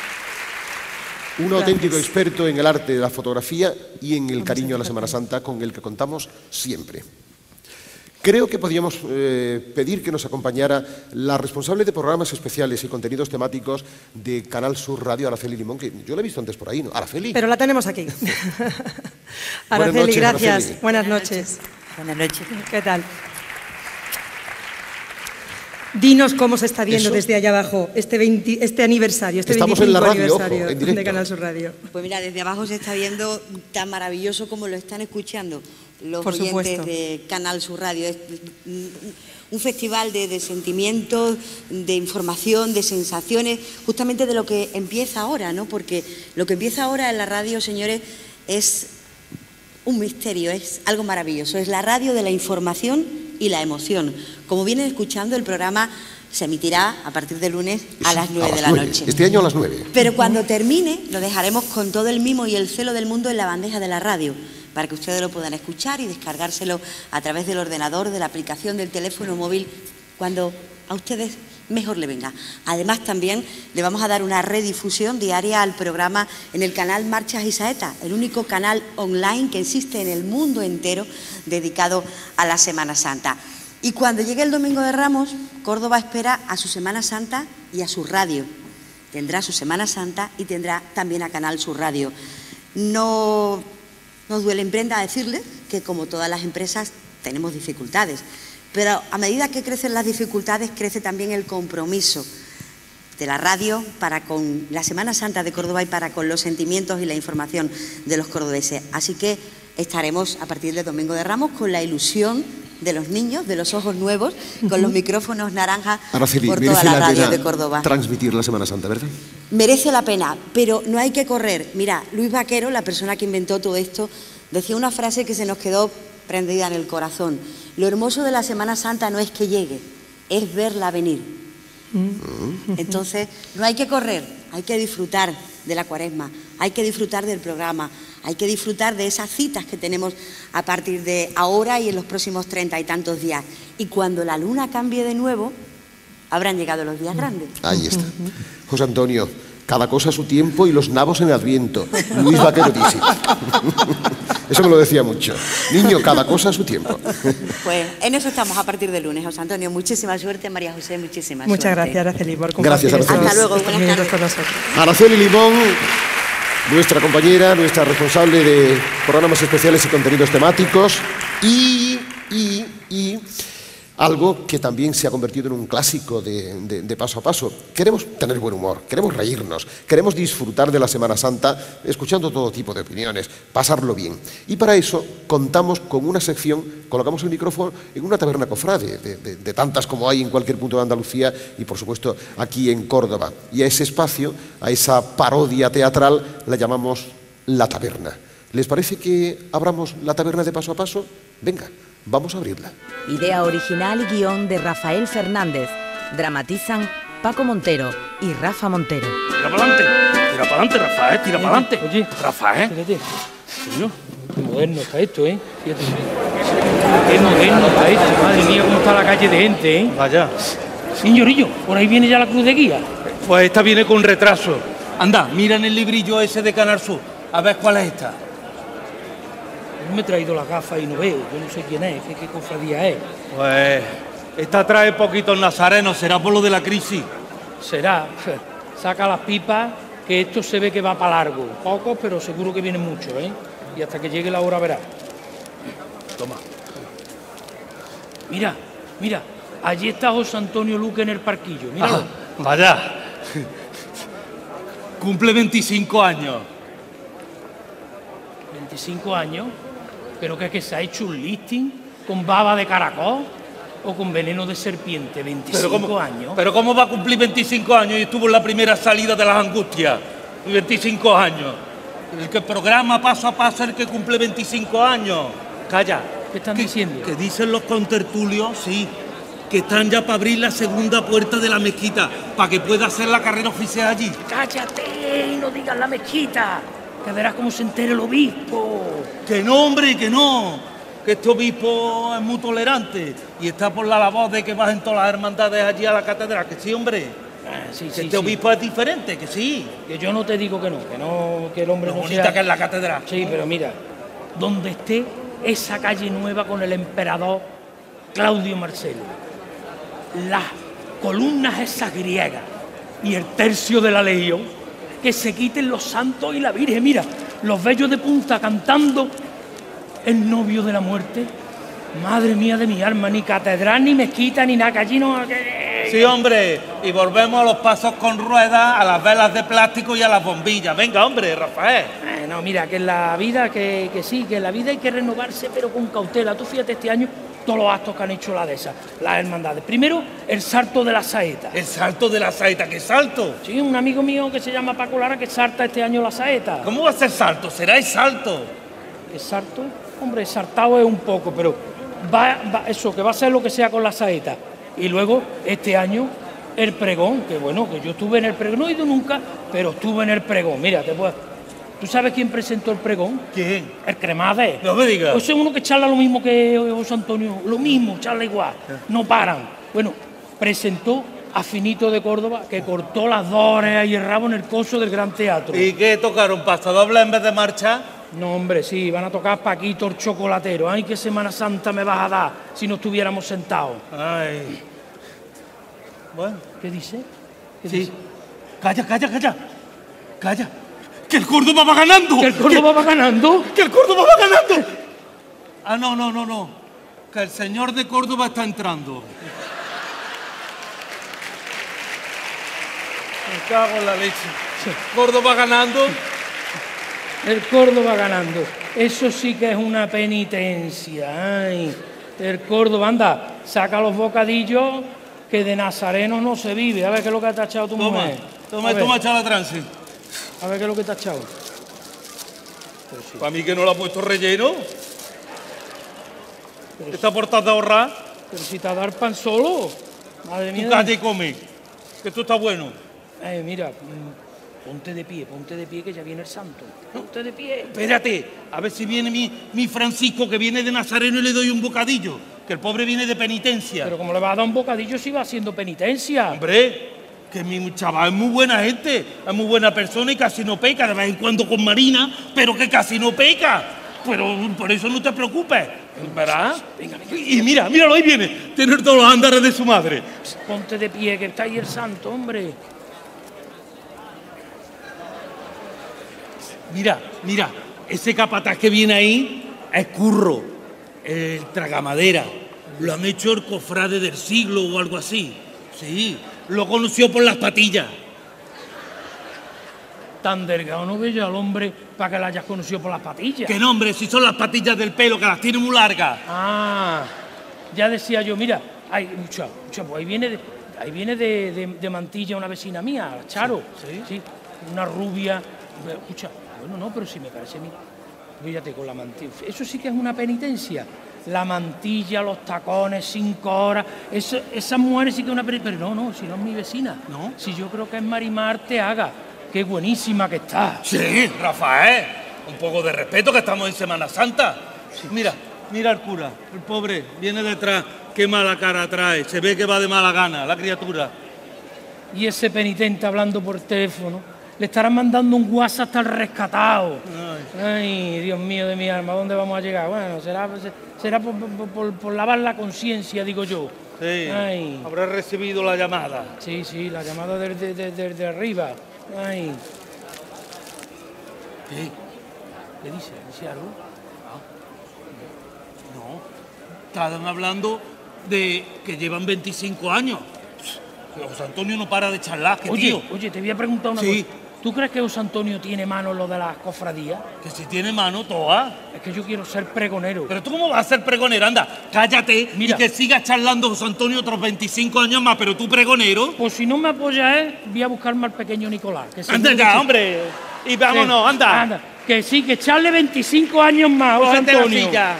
Un Gracias. auténtico experto en el arte de la fotografía y en el cariño a la Semana Santa, con el que contamos siempre. Creo que podríamos eh, pedir que nos acompañara la responsable de programas especiales y contenidos temáticos de Canal Sur Radio, Araceli Limón, que yo la he visto antes por ahí, ¿no? Araceli. Pero la tenemos aquí. Araceli, noches, gracias. Araceli. Buenas noches. Buenas noches. ¿Qué tal? Dinos cómo se está viendo Eso. desde allá abajo este, veinte, este aniversario, este Estamos en la veinticinco radio, aniversario ojo, en directo. de Canal Sur Radio. Pues mira, desde abajo se está viendo tan maravilloso como lo están escuchando los Por oyentes supuesto. de Canal Sur Radio. Es un festival de, de sentimientos, de información, de sensaciones, justamente de lo que empieza ahora, ¿no? Porque lo que empieza ahora en la radio, señores, es un misterio, es algo maravilloso. Es la radio de la información y la emoción. Como vienen escuchando, el programa se emitirá a partir de lunes a las nueve de la nueve. noche. Este año a las nueve. Pero cuando termine, lo dejaremos con todo el mimo y el celo del mundo en la bandeja de la radio, para que ustedes lo puedan escuchar y descargárselo a través del ordenador, de la aplicación del teléfono móvil, cuando a ustedes mejor le venga. Además, también le vamos a dar una redifusión diaria al programa en el canal Marchas y Saetas, el único canal online que existe en el mundo entero dedicado a la Semana Santa. Y cuando llegue el Domingo de Ramos, Córdoba espera a su Semana Santa y a su radio. Tendrá su Semana Santa y tendrá también a Canal Sur Radio. No nos duele en prenda decirles que, como todas las empresas, tenemos dificultades. Pero a medida que crecen las dificultades, crece también el compromiso de la radio para con la Semana Santa de Córdoba y para con los sentimientos y la información de los cordobeses. Así que estaremos a partir del Domingo de Ramos con la ilusión de los niños, de los ojos nuevos, con los micrófonos naranjas Araceli, por toda merece la la radio pena de Córdoba. transmitir la Semana Santa, ¿verdad? Merece la pena, pero no hay que correr. Mira, Luis Vaquero, la persona que inventó todo esto, decía una frase que se nos quedó prendida en el corazón. Lo hermoso de la Semana Santa no es que llegue, es verla venir. Entonces, no hay que correr, hay que disfrutar de la Cuaresma, hay que disfrutar del programa, hay que disfrutar de esas citas que tenemos a partir de ahora y en los próximos treinta y tantos días. Y cuando la luna cambie de nuevo, habrán llegado los días grandes. Ahí está. José Antonio, cada cosa a su tiempo y los nabos en Adviento. Luis Vaquero dice. Eso me lo decía mucho. Niño, cada cosa a su tiempo. Pues en eso estamos a partir de lunes, José Antonio. Muchísima suerte, María José, muchísima Muchas suerte. gracias, Araceli, por Gracias, compartir Araceli. estos- Hasta luego, estos buenas minutos tardes. con nosotros. Araceli Limón, nuestra compañera, nuestra responsable de programas especiales y contenidos temáticos, y, y, y algo que también se ha convertido en un clásico de, de- de paso a paso. Queremos tener buen humor, queremos reírnos, queremos disfrutar de la Semana Santa escuchando todo tipo de opiniones, pasarlo bien. Y para eso contamos con una sección, colocamos el micrófono en una taberna cofrade, de, de- de tantas como hay en cualquier punto de Andalucía y por supuesto aquí en Córdoba. Y a ese espacio, a esa parodia teatral, la llamamos La Taberna. ¿Les parece que abramos la taberna de paso a paso? Venga, vamos a abrirla. Idea original y guión de Rafael Fernández. Dramatizan Paco Montero y Rafa Montero. Tira para adelante, tira para adelante, Rafael, tira para adelante. Oye, Rafael. Fíjate, coño, qué moderno está esto, ¿eh? Fíjate. Qué moderno está esto, madre mía, cómo está la calle de gente, ¿eh? Vaya. Señorillo, por ahí viene ya la cruz de guía. Pues esta viene con retraso. Anda, mira en el librillo ese de Canal Sur, a ver cuál es esta. Yo me he traído las gafas y no veo, yo no sé quién es, qué, qué cofradía es. Pues esta trae poquitos nazarenos, será por lo de la crisis. Será, saca las pipas, que esto se ve que va para largo. Pocos, pero seguro que vienen muchos, ¿eh? Y hasta que llegue la hora verás. Toma. Mira, mira, allí está José Antonio Luque en el parquillo, míralo. Ah, vaya. Cumple veinticinco años. veinticinco años, pero que es que se ha hecho un listing con baba de caracol o con veneno de serpiente, veinticinco Pero ¿cómo, años. pero ¿cómo va a cumplir veinticinco años y estuvo en la primera salida de las angustias? Y veinticinco años. El que programa paso a paso es el que cumple veinticinco años. Calla. ¿Qué están diciendo? Que dicen los contertulios, sí, que están ya para abrir la segunda puerta de la mezquita, para que pueda hacer la carrera oficial allí. ¡Cállate y no digas la mezquita! Que verás cómo se entere el obispo. Que no, hombre, que no. Que este obispo es muy tolerante y está por la labor de que bajen todas las hermandades allí a la catedral. Que sí, hombre. Ah, sí, que sí, este sí. obispo es diferente, que sí. Que yo no te digo que no, que no, que el hombre Lo no bonita sea... que es la catedral. Sí, pero mira, donde esté esa calle nueva con el emperador, Claudio Marcelo, las columnas esas griegas y el tercio de la Legión, que se quiten los santos y la Virgen. Mira, los vellos de punta cantando el novio de la muerte. Madre mía de mi alma, ni catedral, ni mezquita, ni nada, allí no... Sí, hombre, y volvemos a los pasos con ruedas, a las velas de plástico y a las bombillas. Venga, hombre, Rafael. Eh, no, mira, que en la vida, que, que sí, que en la vida hay que renovarse, pero con cautela. Tú fíjate este año todos los actos que han hecho la de esas, las hermandades. Primero, el salto de la saeta. ¿El salto de la saeta? ¿Qué salto? Sí, un amigo mío que se llama Paco Lara que salta este año la saeta. ¿Cómo va a ser salto? ¿Será el salto? ¿El salto? Hombre, saltado es un poco, pero va, va eso, que va a ser lo que sea con la saeta. Y luego, este año, el pregón, que bueno, que yo estuve en el pregón, no he ido nunca, pero estuve en el pregón. Mira, te puedo... ¿Tú sabes quién presentó el pregón? ¿Quién? El Cremades. No me digas. Ese es uno que charla lo mismo que José Antonio, lo mismo, charla igual, no paran. Bueno, presentó a Finito de Córdoba, que cortó las dos orejas y el rabo en el coso del Gran Teatro. ¿Y qué tocaron? ¿Pasodoble en vez de marcha? No, hombre, sí, van a tocar Paquito el chocolatero. Ay, qué Semana Santa me vas a dar si no estuviéramos sentados. Ay. Bueno. ¿Qué dice? ¿Qué sí. dice? Calla, calla, calla. Calla. ¡Que el Córdoba va ganando! ¿Que el Córdoba va ganando? ¡Que el Córdoba va ganando! Ah, no, no, no, no. Que el señor de Córdoba está entrando. Me cago en la leche. ¿Córdoba ganando? El Córdoba ganando. Eso sí que es una penitencia. Ay, el Córdoba, anda, saca los bocadillos, que de nazareno no se vive. A ver qué es lo que te ha echado tu toma, mujer. Toma, toma, echa la trance. A ver qué es lo que te ha echado. Sí. ¿Para mí que no lo ha puesto relleno? Pero ¿Está por de ahorrar? Pero si te ha dado el pan solo. Madre mía. Tú calla y come, que esto está bueno. Eh, mira, ponte de pie, ponte de pie que ya viene el santo. Ponte de pie. Espérate, a ver si viene mi, mi Francisco, que viene de Nazareno, y le doy un bocadillo. Que el pobre viene de penitencia. Pero como le va a dar un bocadillo si va haciendo penitencia. Hombre, que mi chaval es muy buena gente, es muy buena persona y casi no peca, de vez en cuando con Marina, pero que casi no peca. Pero por eso no te preocupes, ¿verdad? Venga, venga. Y mira, míralo, ahí viene, tener todos los andares de su madre. Ponte de pie, que está ahí el santo, hombre. Mira, mira, ese capataz que viene ahí es Curro, el tragamadera. Lo han hecho el cofrade del siglo o algo así. Sí, lo conoció por las patillas. Tan delgado no veo yo al hombre para que la hayas conocido por las patillas. ¿Qué nombre? Si son las patillas del pelo, que las tiene muy largas. Ah, ya decía yo, mira, ay, mucha, mucha, pues ahí viene de, ahí viene de, de, de Mantilla una vecina mía, Charo. Sí, sí, una rubia. Escucha, bueno, no, pero si me parece a mí. Fíjate con la mantilla. Eso sí que es una penitencia. La mantilla, los tacones, cinco horas. Eso, esas mujeres sí que es una penitencia. Pero no, no, si no es mi vecina. No. Si yo creo que es Marimar Arteaga. Qué buenísima que está. Sí, Rafael. Un poco de respeto, que estamos en Semana Santa. Sí. Mira, mira al cura. El pobre viene detrás. Qué mala cara trae. Se ve que va de mala gana, la criatura. Y ese penitente hablando por teléfono. Le estarán mandando un WhatsApp hasta el rescatado. Ay. Ay, Dios mío de mi alma, ¿a dónde vamos a llegar? Bueno, será, será por, por, por, por lavar la conciencia, digo yo. Sí, Ay. Habrá recibido la llamada. Sí, sí, la llamada desde de, de, de arriba. Ay. ¿Qué? ¿Qué dice? ¿Dice algo? Ah. No. Estaban hablando de que llevan veinticinco años. José Antonio no para de charlar, que oye, tío. Oye, te voy a preguntar una sí. cosa. ¿Tú crees que José Antonio tiene mano en lo de las cofradías? Que si tiene mano, toda. Es que yo quiero ser pregonero. ¿Pero tú cómo vas a ser pregonero? Anda, cállate. Mira. Y que sigas charlando José Antonio otros veinticinco años más, pero tú pregonero. Pues si no me apoyas él, voy a buscarme al pequeño Nicolás. Que anda ya, que hombre. Y vámonos, sí. anda. anda. Que sí, que echarle veinticinco años más, José Antonio. La,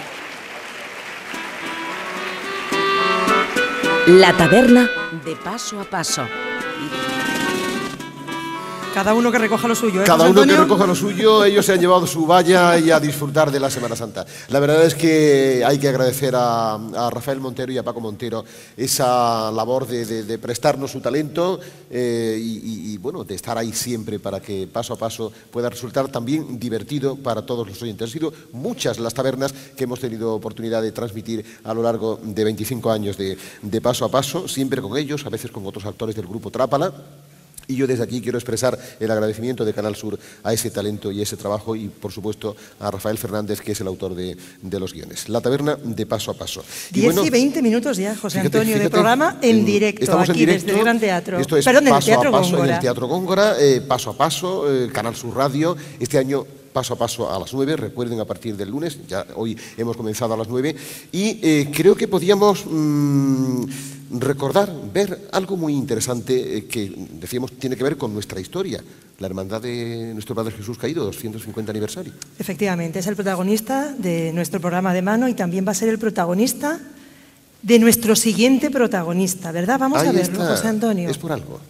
la taberna de Paso a Paso. Cada uno que recoja lo suyo, ¿eh, Cada José uno que Antonio? recoja lo suyo, ellos se han llevado su valla y a disfrutar de la Semana Santa. La verdad es que hay que agradecer a, a Rafael Montero y a Paco Montero esa labor de, de, de prestarnos su talento eh, y, y, y, bueno, de estar ahí siempre para que paso a paso pueda resultar también divertido para todos los oyentes. Han sido muchas las tabernas que hemos tenido oportunidad de transmitir a lo largo de veinticinco años de, de Paso a Paso, siempre con ellos, a veces con otros actores del grupo Trápala. Y yo desde aquí quiero expresar el agradecimiento de Canal Sur a ese talento y ese trabajo y, por supuesto, a Rafael Fernández, que es el autor de, de los guiones. La taberna de Paso a Paso. diez y, bueno, y veinte minutos ya, José fíjate, Antonio, fíjate, de programa en directo, estamos aquí en directo, desde el Gran Teatro. Esto es Perdón, Paso el Teatro a Paso Góngora. en el Teatro Góngora, eh, Paso a Paso, eh, Canal Sur Radio. Este año Paso a Paso a las nueve, recuerden, a partir del lunes, ya hoy hemos comenzado a las nueve, y eh, creo que podíamos mmm, recordar, ver algo muy interesante eh, que, decíamos, tiene que ver con nuestra historia, la Hermandad de Nuestro Padre Jesús Caído, doscientos cincuenta aniversario. Efectivamente, es el protagonista de nuestro programa de mano y también va a ser el protagonista de nuestro siguiente protagonista, ¿verdad? Vamos Ahí a verlo, está. José Antonio. Es por algo.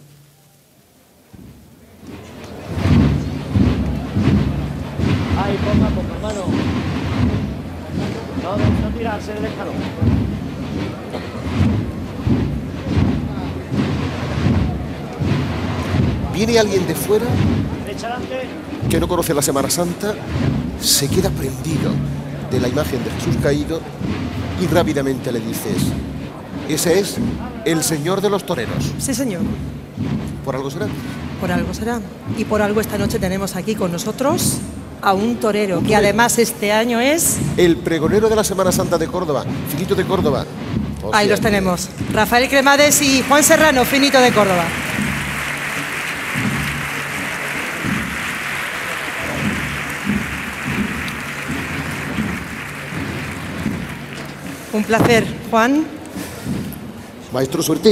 Ahí, ponga, ponga, hermano. No, no, no tirarse, déjalo. Viene alguien de fuera Derecha adelante. que no conoce la Semana Santa, se queda prendido de la imagen de Jesús Caído y rápidamente le dices: ese es el Señor de los Toreros. Sí, señor. ¿Por algo será? Por algo será. Y por algo esta noche tenemos aquí con nosotros a un torero, que además este año es... El pregonero de la Semana Santa de Córdoba, Finito de Córdoba. O Ahí sea, los tenemos. Rafael Cremades y Juan Serrano, Finito de Córdoba. Un placer, Juan. Maestro, suerte.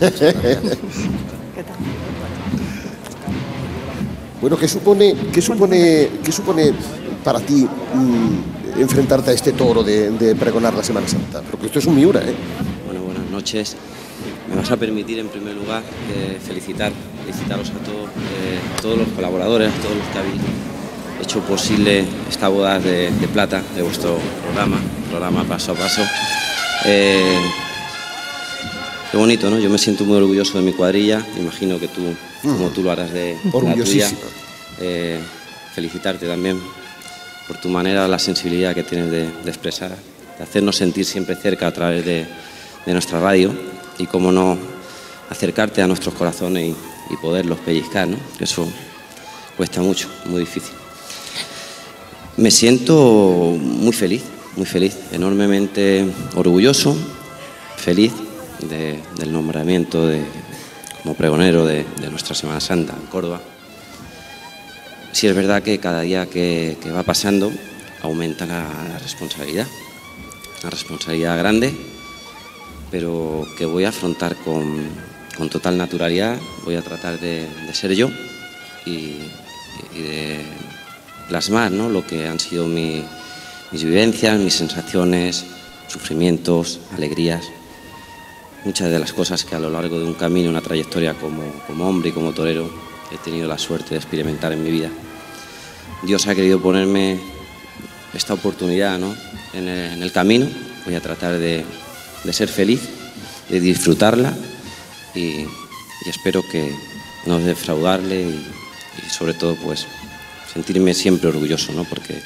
Bueno, ¿qué supone, qué supone, qué supone para ti mmm, enfrentarte a este toro de, de pregonar la Semana Santa? Porque esto es un Miura, ¿eh? Bueno, buenas noches. Me vas a permitir, en primer lugar, eh, felicitar, felicitaros a todos, eh, a todos los colaboradores, a todos los que habéis hecho posible esta boda de, de plata de vuestro programa, programa Paso a Paso. Eh, qué bonito, ¿no? Yo me siento muy orgulloso de mi cuadrilla, imagino que tú, como tú lo harás de la tuya. Eh, felicitarte también por tu manera, la sensibilidad que tienes de, de expresar, de hacernos sentir siempre cerca a través de, de nuestra radio y, cómo no, acercarte a nuestros corazones y, y poderlos pellizcar, ¿no? Eso cuesta mucho, muy difícil. Me siento muy feliz, muy feliz, enormemente orgulloso, feliz de, del nombramiento de, como pregonero de, de nuestra Semana Santa en Córdoba. Sí es verdad que cada día que, que va pasando aumenta la, la responsabilidad, una responsabilidad grande, pero que voy a afrontar con, con total naturalidad. Voy a tratar de, de ser yo y, y de plasmar, ¿no?, lo que han sido mi, mis vivencias, mis sensaciones, sufrimientos, alegrías, muchas de las cosas que a lo largo de un camino, una trayectoria como, como hombre y como torero he tenido la suerte de experimentar en mi vida. Dios ha querido ponerme esta oportunidad, ¿no?, en, el, en el camino. Voy a tratar de, de ser feliz, de disfrutarla y, y espero que no defraudarle y, y sobre todo pues sentirme siempre orgulloso, ¿no?, porque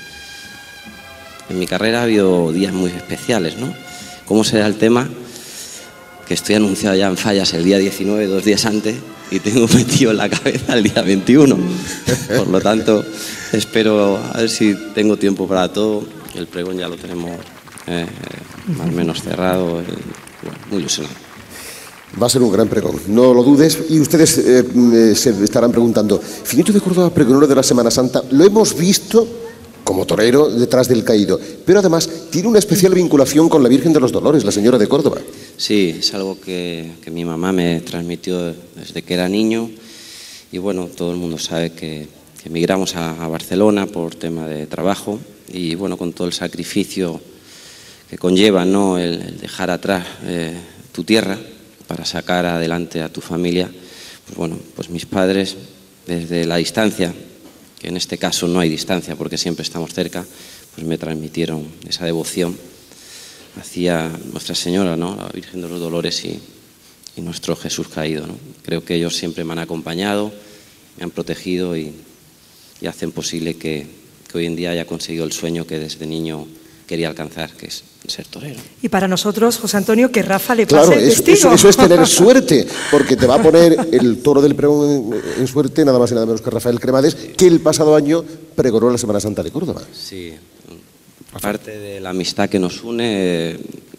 en mi carrera ha habido días muy especiales, ¿no? ¿Cómo será el tema? Que estoy anunciado ya en Fallas el día diecinueve, dos días antes, y tengo metido en la cabeza el día veintiuno. Por lo tanto, espero a ver si tengo tiempo para todo. El pregón ya lo tenemos eh, más o menos cerrado. Eh, bueno, muy ilusionado. Va a ser un gran pregón, no lo dudes. Y ustedes eh, eh, se estarán preguntando, Finito de Córdoba, pregonero de la Semana Santa, lo hemos visto como torero detrás del caído, pero además tiene una especial vinculación con la Virgen de los Dolores, la Señora de Córdoba. Sí, es algo que, que mi mamá me transmitió desde que era niño y bueno, todo el mundo sabe que, que emigramos a, a Barcelona por tema de trabajo y bueno, con todo el sacrificio que conlleva, ¿no?, el, el dejar atrás eh, tu tierra para sacar adelante a tu familia, pues bueno, pues mis padres desde la distancia, que en este caso no hay distancia porque siempre estamos cerca, pues me transmitieron esa devoción hacia Nuestra Señora, ¿no? La Virgen de los Dolores y, y nuestro Jesús caído, ¿no? Creo que ellos siempre me han acompañado, me han protegido y, y hacen posible que, que hoy en día haya conseguido el sueño que desde niño quería alcanzar, que es ser torero. Y para nosotros, José Antonio, que Rafa le pase Claro, el eso, testigo. eso, eso es tener suerte, porque te va a poner el toro del pregón en, en suerte, nada más y nada menos que Rafael Cremades, que el pasado año pregonó la Semana Santa de Córdoba. Sí, aparte de la amistad que nos une,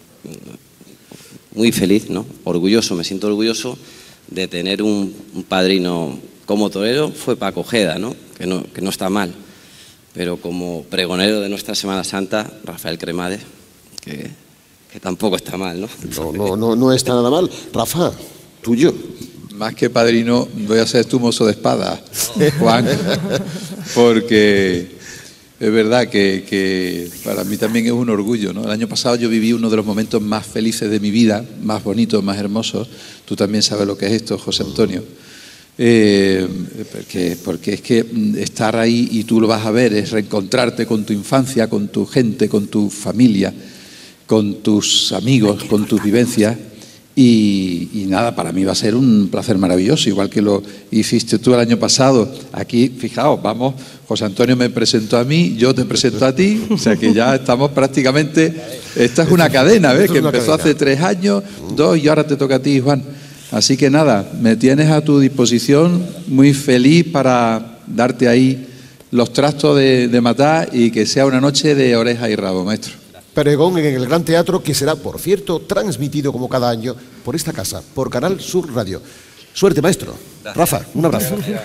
muy feliz, ¿no? Orgulloso, me siento orgulloso de tener un, un padrino como torero. Fue Paco Ojeda, ¿no? Que no, que no está mal, pero como pregonero de nuestra Semana Santa, Rafael Cremades, que, que tampoco está mal, ¿no? No, no, no, no está nada mal. Rafa, tuyo. Más que padrino, voy a ser tu mozo de espada, Juan, porque es verdad que, que para mí también es un orgullo, ¿no? El año pasado yo viví uno de los momentos más felices de mi vida, más bonitos, más hermosos. Tú también sabes lo que es esto, José Antonio. Eh, porque, porque es que estar ahí, y tú lo vas a ver, es reencontrarte con tu infancia, con tu gente, con tu familia, con tus amigos, con tus vivencias. Y, y nada, para mí va a ser un placer maravilloso, igual que lo hiciste tú el año pasado. Aquí, fijaos, vamos, José Antonio me presentó a mí, yo te presento a ti, o sea que ya estamos prácticamente, esta es una cadena, ¿ves? Que empezó hace tres años, dos, y ahora te toca a ti, Juan. Así que nada, me tienes a tu disposición, muy feliz para darte ahí los trastos de, de matar y que sea una noche de oreja y rabo, maestro. Pregón en el Gran Teatro, que será, por cierto, transmitido como cada año por esta casa, por Canal Sur Radio. Suerte, maestro. Gracias. Rafa, un abrazo. Gracias.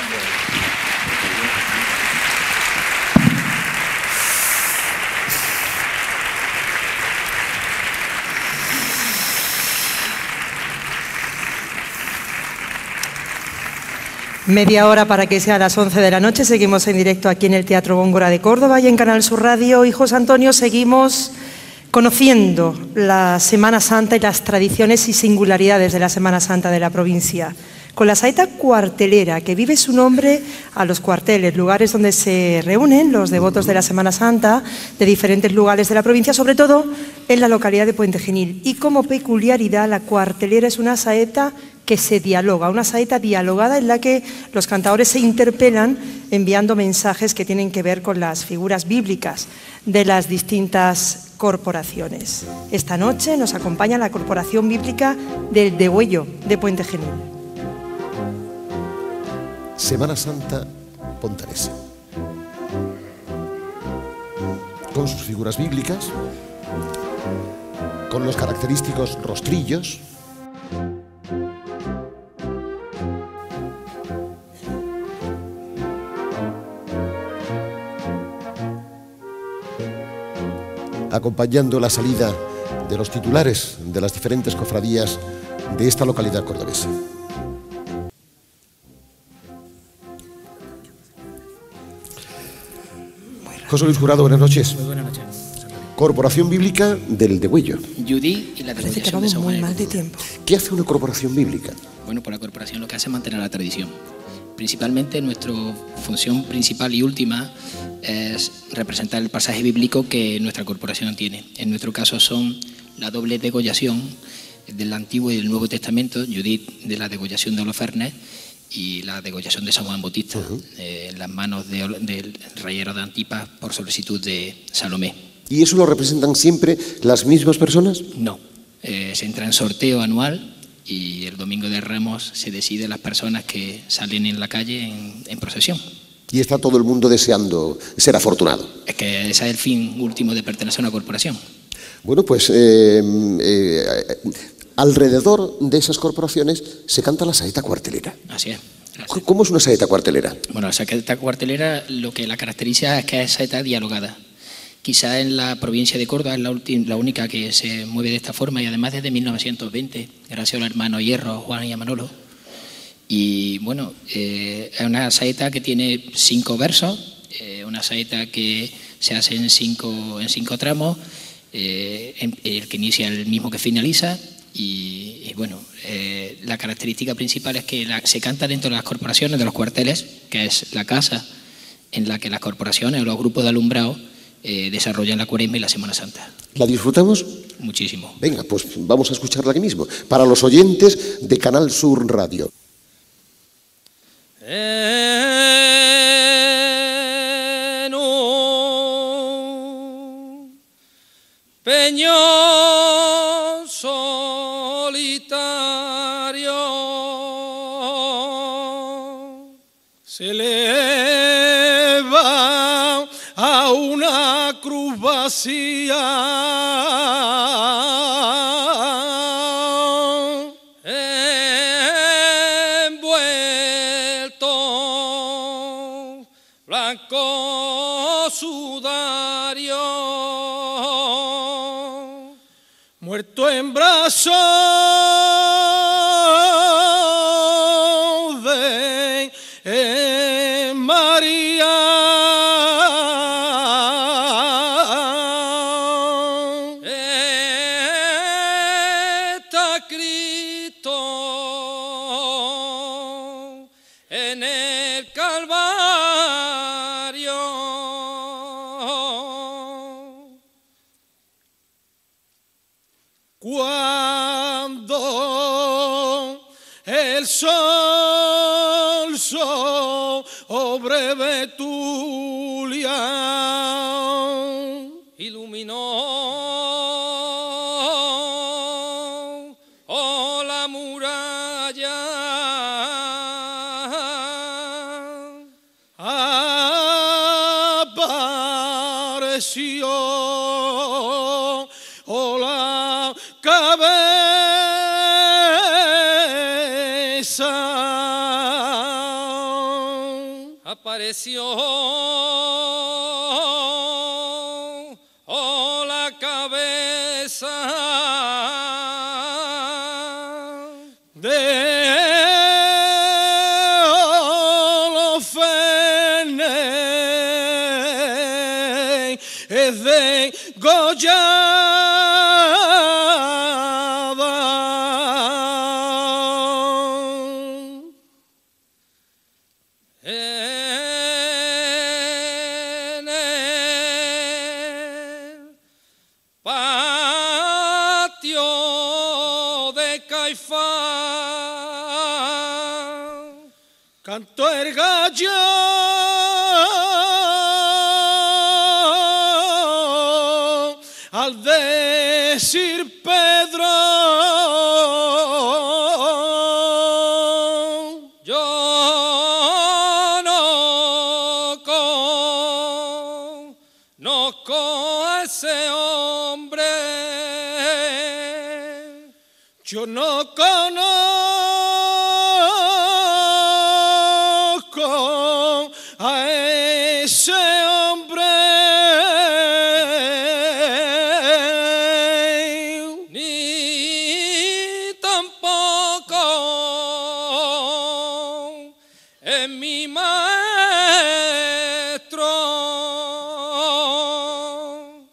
Media hora para que sea a las once de la noche. Seguimos en directo aquí en el Teatro Góngora de Córdoba y en Canal Sur Radio. Y José Antonio, seguimos conociendo la Semana Santa y las tradiciones y singularidades de la Semana Santa de la provincia. Con la saeta cuartelera, que vive su nombre a los cuarteles, lugares donde se reúnen los devotos de la Semana Santa de diferentes lugares de la provincia, sobre todo en la localidad de Puente Genil. Y como peculiaridad, la cuartelera es una saeta que se dialoga, una saeta dialogada en la que los cantadores se interpelan enviando mensajes que tienen que ver con las figuras bíblicas de las distintas corporaciones. Esta noche nos acompaña la Corporación Bíblica del Degüello de Puente Genil. Semana Santa pontaresa. Con sus figuras bíblicas, con los característicos rostrillos, acompañando la salida de los titulares de las diferentes cofradías de esta localidad cordobesa. José Luis Jurado, buenas noches. Muy buenas noches. Corporación Bíblica del Degüello. Judy y la Parece que degollación vamos de San muy Juan mal el de Blanco. tiempo. ¿Qué hace una corporación bíblica? Bueno, pues la corporación lo que hace es mantener la tradición. Principalmente nuestra función principal y última es representar el pasaje bíblico que nuestra corporación tiene. En nuestro caso son la doble degollación del Antiguo y del Nuevo Testamento, Judith de la degollación de Holofernes y la degollación de San Juan Bautista, uh-huh. eh, en las manos de, del reyero de Antipas por solicitud de Salomé. ¿Y eso lo representan siempre las mismas personas? No, eh, se entra en sorteo anual y el domingo de Ramos se decide las personas que salen en la calle en, en procesión. Y está todo el mundo deseando ser afortunado. Es que ese es el fin último de pertenecer a una corporación. Bueno, pues eh, eh, alrededor de esas corporaciones se canta la saeta cuartelera. Así es. ¿Cómo es una saeta cuartelera? Bueno, la saeta cuartelera lo que la caracteriza es que es saeta dialogada. Quizá en la provincia de Córdoba es la, la única que se mueve de esta forma y además desde mil novecientos veinte, gracias al hermano Hierro, Juan y a Manolo. Y bueno, eh, es una saeta que tiene cinco versos, eh, una saeta que se hace en cinco, en cinco tramos, eh, en, el que inicia el mismo que finaliza, Y, y bueno, eh, la característica principal es que la, se canta dentro de las corporaciones, de los cuarteles, que es la casa en la que las corporaciones o los grupos de alumbrado eh, desarrollan la Cuaresma y la Semana Santa. ¿La disfrutamos? Muchísimo. Venga, pues vamos a escucharla aquí mismo, para los oyentes de Canal Sur Radio. En un peñón solitario se eleva a una cruz vacía, envuelto blanco sudario, muerto en brazos de eh, María. Está Cristo en el Calvario. Cuando el sol sobre Betulia iluminó oh, la muralla, apareció oh, la cabeza, apareció oh, la cabeza de Olofene, es de Gollada. En el patio de Caifás cantó el gallo al decir Pedro, yo no conozco a ese hombre, yo no conozco a ese hombre, ni tampoco es mi maestro.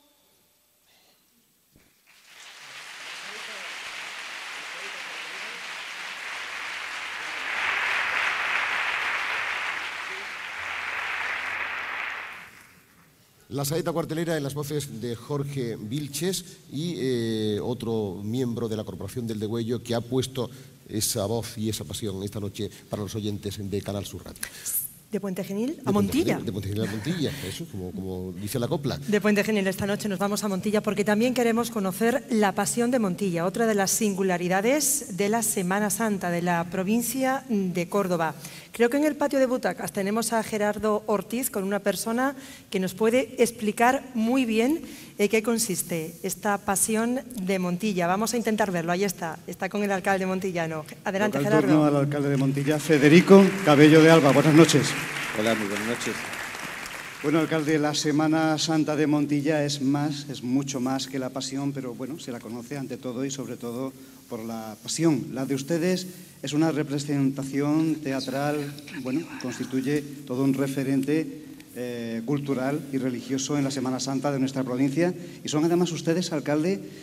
La saeta cuartelera en las voces de Jorge Vilches y eh, otro miembro de la Corporación del Degüello que ha puesto esa voz y esa pasión esta noche para los oyentes de Canal Sur Radio. De Puente Genil De a Montilla. Puente Genil, de Puente Genil a Montilla, eso, como, como dice la copla. De Puente Genil esta noche nos vamos a Montilla porque también queremos conocer la Pasión de Montilla, otra de las singularidades de la Semana Santa de la provincia de Córdoba. Creo que en el patio de butacas tenemos a Gerardo Ortiz con una persona que nos puede explicar muy bien en qué consiste esta Pasión de Montilla. Vamos a intentar verlo, ahí está, está con el alcalde montillano. Adelante, Toca el Gerardo. turno al alcalde de Montilla, Federico Cabello de Alba. Buenas noches. Hola, muy buenas noches. Bueno, alcalde, la Semana Santa de Montilla es más, es mucho más que la pasión, pero bueno, se la conoce ante todo y sobre todo por la pasión. La de ustedes es una representación teatral, bueno, constituye todo un referente eh, cultural y religioso en la Semana Santa de nuestra provincia y son además ustedes, alcalde,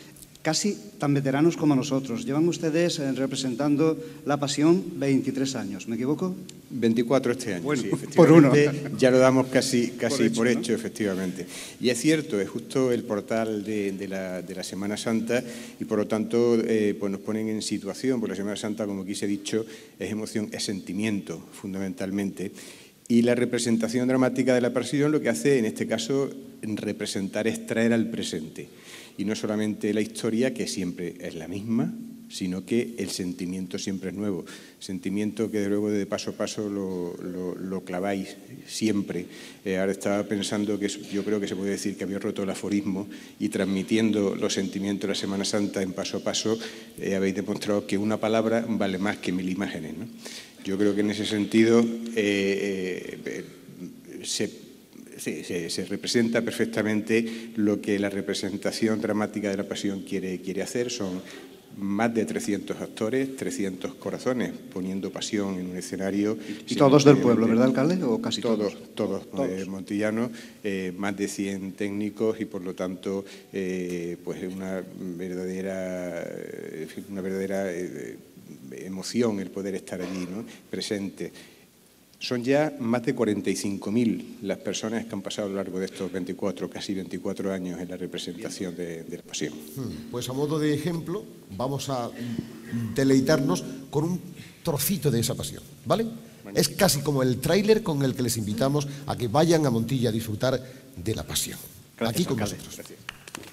casi tan veteranos como nosotros. Llevan ustedes eh, representando la Pasión veintitrés años, ¿me equivoco? veinticuatro este año, Bueno, sí, por uno. efectivamente. Ya lo damos casi, casi Por hecho, por ¿no? hecho, efectivamente. Y es cierto, es justo el portal de, de, la, de la Semana Santa y por lo tanto eh, pues nos ponen en situación, porque la Semana Santa, como aquí se ha dicho, es emoción, es sentimiento, fundamentalmente. Y la representación dramática de la Pasión lo que hace, en este caso, representar es traer al presente. Y no solamente la historia, que siempre es la misma, sino que el sentimiento siempre es nuevo. Sentimiento que, de luego, de paso a paso lo, lo, lo claváis siempre. Eh, ahora estaba pensando que yo creo que se puede decir que había roto el aforismo y transmitiendo los sentimientos de la Semana Santa en paso a paso, eh, habéis demostrado que una palabra vale más que mil imágenes, ¿no? Yo creo que en ese sentido eh, eh, se... Sí, se, se representa perfectamente lo que la representación dramática de la Pasión quiere, quiere hacer. Son más de trescientos actores, trescientos corazones, poniendo pasión en un escenario. ¿Y todos del pueblo, verdad, alcalde? ¿O casi todos? Todos, Todos, todos. eh, montillanos, eh, más de cien técnicos y, por lo tanto, eh, pues una verdadera, eh, una verdadera eh, emoción el poder estar allí, ¿no?, presente. Son ya más de cuarenta y cinco mil las personas que han pasado a lo largo de estos veinticuatro, casi veinticuatro años en la representación de, de la Pasión. Pues a modo de ejemplo, vamos a deleitarnos con un trocito de esa Pasión, ¿vale? Es casi como el tráiler con el que les invitamos a que vayan a Montilla a disfrutar de la Pasión. Gracias, Aquí con alcalde. nosotros. Gracias.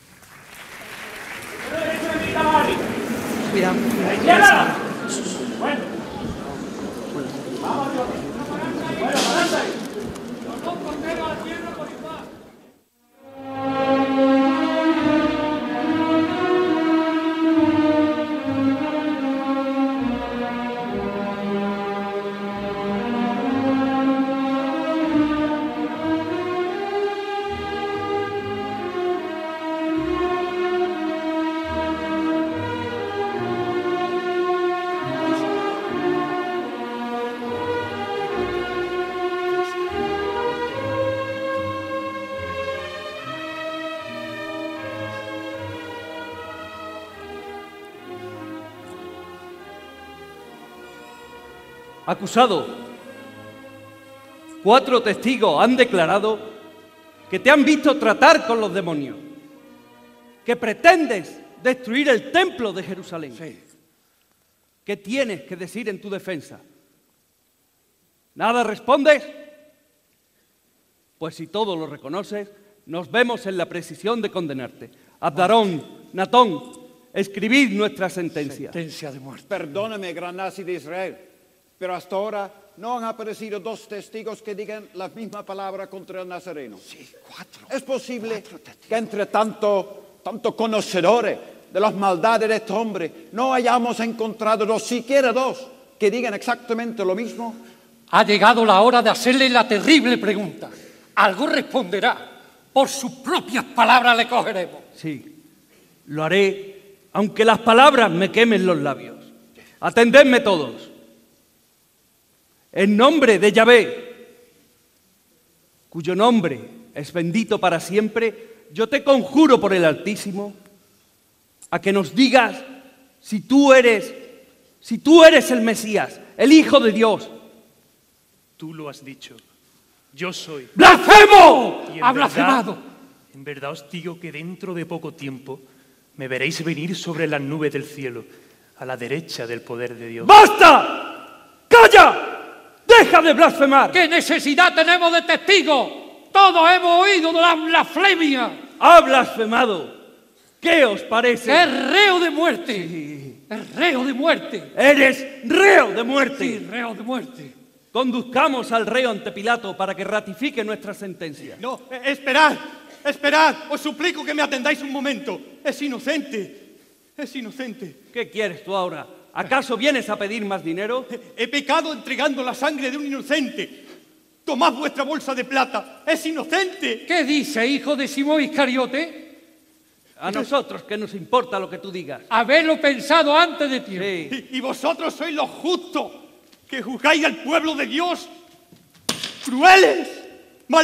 Cuidado. Bueno. Vamos, Dios. Bueno, adelante. Los dos porteros a tierra por igual. Acusado, cuatro testigos han declarado que te han visto tratar con los demonios, que pretendes destruir el templo de Jerusalén. Sí. ¿Qué tienes que decir en tu defensa? ¿Nada respondes? Pues si todo lo reconoces, nos vemos en la precisión de condenarte. Abdarón, Natón, escribid nuestra sentencia. Sentencia de muerte. Perdóname, gran nazi de Israel, pero hasta ahora no han aparecido dos testigos que digan la misma palabra contra el nazareno. Sí, cuatro. ¿Es posible que entre tanto, tanto conocedores de las maldades de este hombre no hayamos encontrado dos, siquiera dos, que digan exactamente lo mismo? Ha llegado la hora de hacerle la terrible pregunta. Algo responderá. Por sus propias palabras le cogeremos. Sí, lo haré, aunque las palabras me quemen los labios. Atendedme todos. En nombre de Yahvé, cuyo nombre es bendito para siempre, yo te conjuro por el Altísimo a que nos digas si tú eres, si tú eres el Mesías, el Hijo de Dios. Tú lo has dicho. Yo soy. ¡Blasfemo! Y en ¡Ha verdad- blasfemado! En verdad os digo que dentro de poco tiempo me veréis venir sobre las nubes del cielo, a la derecha del poder de Dios. ¡Basta! ¡Calla! ¡Deja de blasfemar! ¿Qué necesidad tenemos de testigos? Todos hemos oído de la blasfemia. ¡Ha blasfemado! ¿Qué os parece? Es reo de muerte. Es reo de muerte. ¡Eres reo de muerte! Sí, reo de muerte. Conduzcamos al reo ante Pilato para que ratifique nuestra sentencia. No, eh, esperad, esperad, os suplico que me atendáis un momento. Es inocente, es inocente. ¿Qué quieres tú ahora? ¿Acaso vienes a pedir más dinero? He pecado entregando la sangre de un inocente. Tomad vuestra bolsa de plata, es inocente. ¿Qué dice, hijo de Simón Iscariote? A nosotros, ¿qué nos importa lo que tú digas? Haberlo pensado antes de tiempo. Y, y vosotros sois los justos, que juzgáis al pueblo de Dios. ¡Crueles!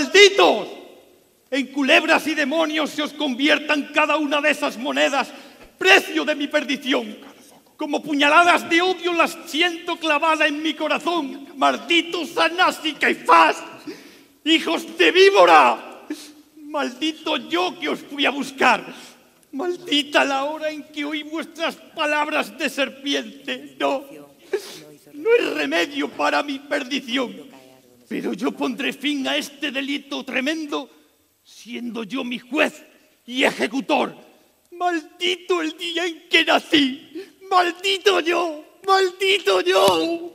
¡Malditos! En culebras y demonios se os conviertan cada una de esas monedas precio de mi perdición. Como puñaladas de odio las siento clavadas en mi corazón. Malditos Anás y Caifás, hijos de víbora. Maldito yo que os fui a buscar. Maldita la hora en que oí vuestras palabras de serpiente. No, no hay remedio para mi perdición. Pero yo pondré fin a este delito tremendo, siendo yo mi juez y ejecutor. Maldito el día en que nací. Maldito yo. Maldito yo.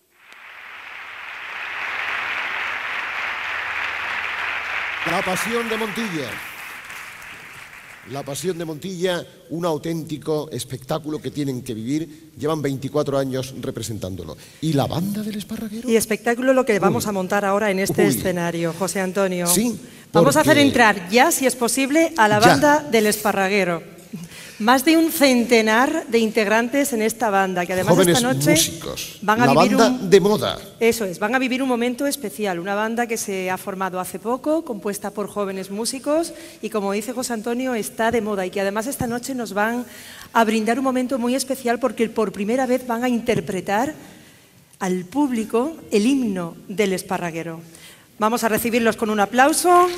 La Pasión de Montilla. La Pasión de Montilla, un auténtico espectáculo que tienen que vivir. Llevan veinticuatro años representándolo. ¿Y la banda del Esparraguero? Y espectáculo lo que vamos Uy. a montar ahora en este Uy. escenario, José Antonio. Sí, Vamos a hacer porque- entrar ya, si es posible, a la Ya. banda del Esparraguero. Más de un centenar de integrantes en esta banda, que además Jóvenes esta noche músicos. van a la vivir banda un... de moda. Eso es, van a vivir un momento especial, una banda que se ha formado hace poco, compuesta por jóvenes músicos y, como dice José Antonio, está de moda y que además esta noche nos van a brindar un momento muy especial porque por primera vez van a interpretar al público el himno del Esparraguero. Vamos a recibirlos con un aplauso.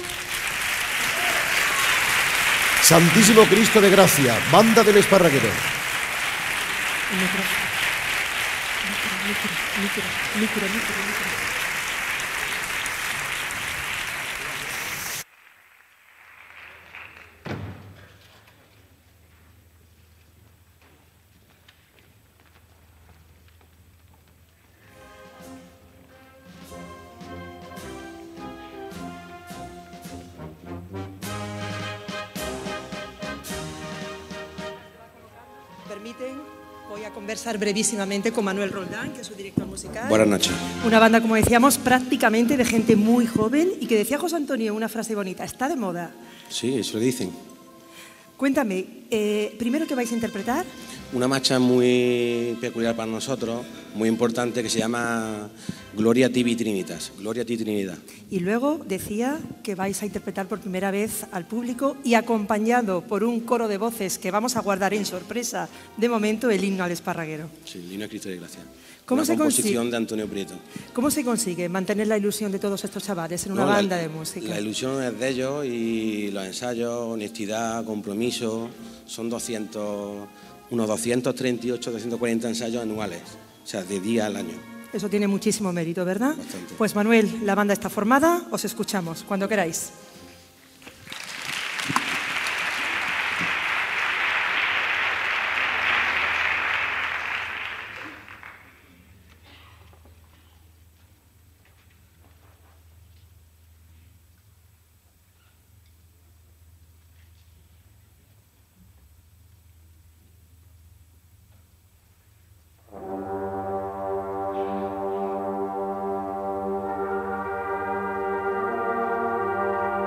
Santísimo Cristo de Gracia, banda del Esparraguero. Permiten, voy a conversar brevísimamente con Manuel Roldán, que es su director musical. Buenas noches. Una banda, como decíamos, prácticamente de gente muy joven y que decía José Antonio una frase bonita, está de moda. Sí, eso lo dicen. Cuéntame, eh, primero, ¿qué vais a interpretar? Una marcha muy peculiar para nosotros, muy importante, que se llama Gloria a Tibi Trinitas, Gloria a ti Trinidad. Y luego decía que vais a interpretar por primera vez al público y acompañado por un coro de voces que vamos a guardar en sorpresa de momento el himno al Esparraguero. Sí, el himno a Cristo de Gracia. ¿Cómo Una se composición consigue? de Antonio Prieto. ¿Cómo se consigue mantener la ilusión de todos estos chavales en una No, la- banda de música? La ilusión es de ellos y los ensayos, honestidad, compromiso, son doscientos, unos doscientos treinta y ocho, doscientos cuarenta ensayos anuales, o sea, de día al año. Eso tiene muchísimo mérito, ¿verdad? Bastante. Pues Manuel, la banda está formada, os escuchamos cuando queráis. Thank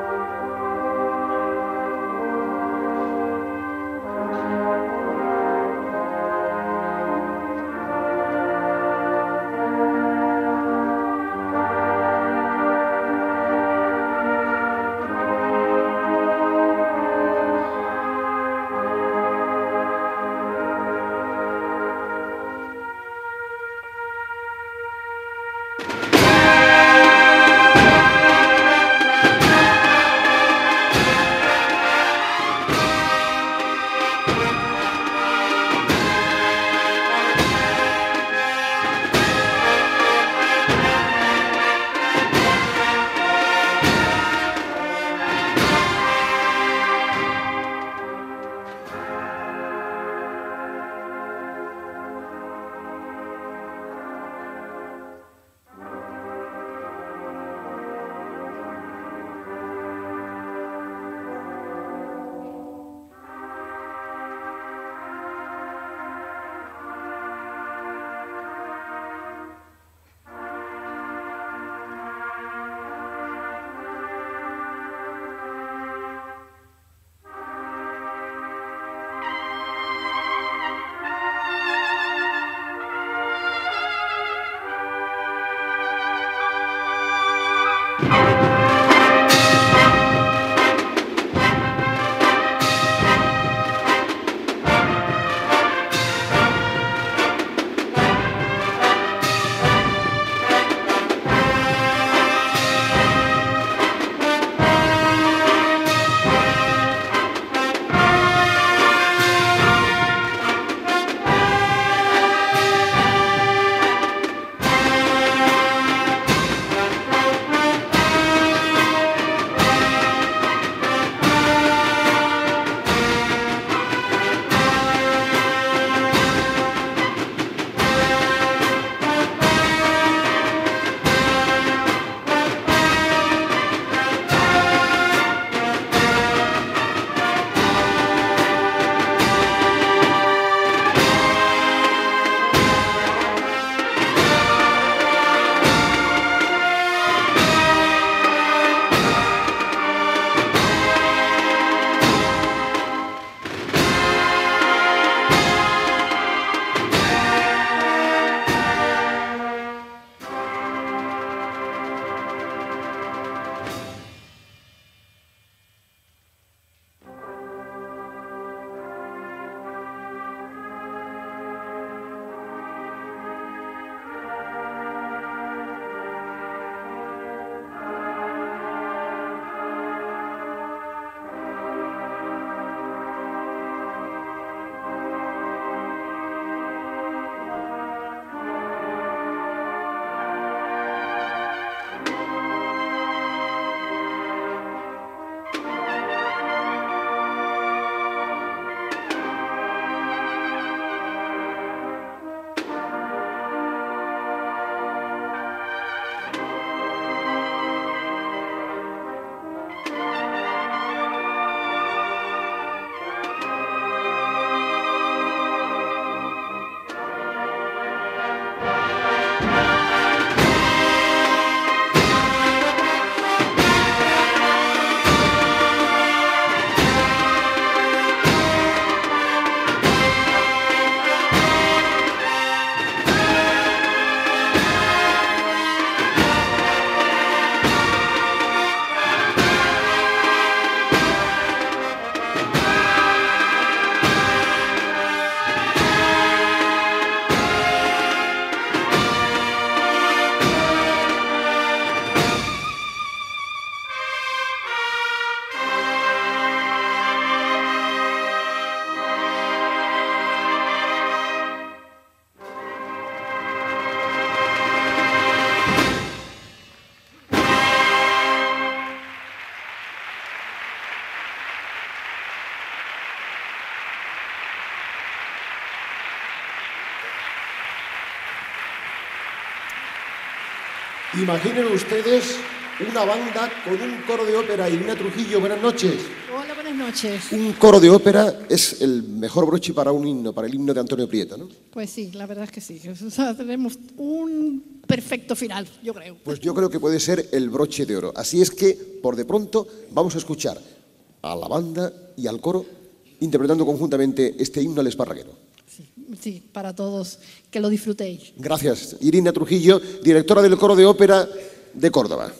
Imaginen ustedes una banda con un coro de ópera. Irina Trujillo, buenas noches. Hola, buenas noches. Un coro de ópera es el mejor broche para un himno, para el himno de Antonio Prieto, ¿no? Pues sí, la verdad es que sí. O sea, tenemos un perfecto final, yo creo. Pues yo creo que puede ser el broche de oro. Así es que, por de pronto, vamos a escuchar a la banda y al coro interpretando conjuntamente este himno al esparraguero. Sí, sí, para todos, que lo disfrutéis. Gracias. Irina Trujillo, directora del Coro de Ópera de Córdoba.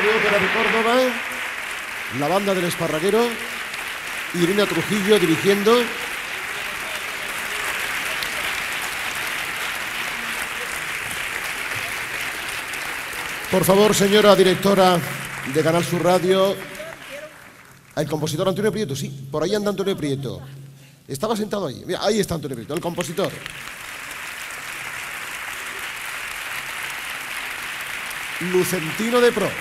de Ópera de Córdoba, la banda del Esparraguero, Irina Trujillo dirigiendo. Por favor, señora directora de Canal Sur Radio. El compositor Antonio Prieto, sí, por ahí anda Antonio Prieto. Estaba sentado ahí. Mira, ahí está Antonio Prieto, el compositor. Lucentino de Pro.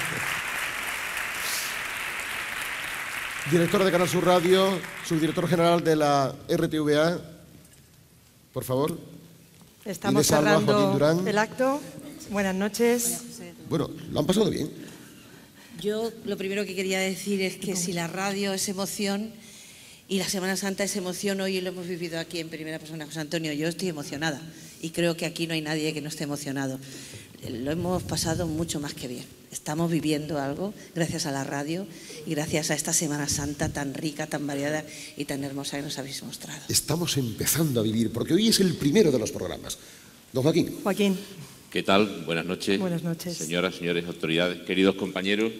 Directora de Canal Sur Radio, subdirector general de la R T V A. Por favor. Estamos Inés Alba, Joaquín cerrando Durán. el acto. Buenas noches. Bueno, lo han pasado bien. Yo lo primero que quería decir es que si la radio es emoción y la Semana Santa es emoción, hoy lo hemos vivido aquí en primera persona, José Antonio, yo estoy emocionada y creo que aquí no hay nadie que no esté emocionado. Lo hemos pasado mucho más que bien. Estamos viviendo algo gracias a la radio y gracias a esta Semana Santa tan rica, tan variada y tan hermosa que nos habéis mostrado. Estamos empezando a vivir, porque hoy es el primero de los programas. Don Joaquín. Joaquín. ¿Qué tal? Buenas noches. Buenas noches. Señoras, señores, autoridades, queridos compañeros.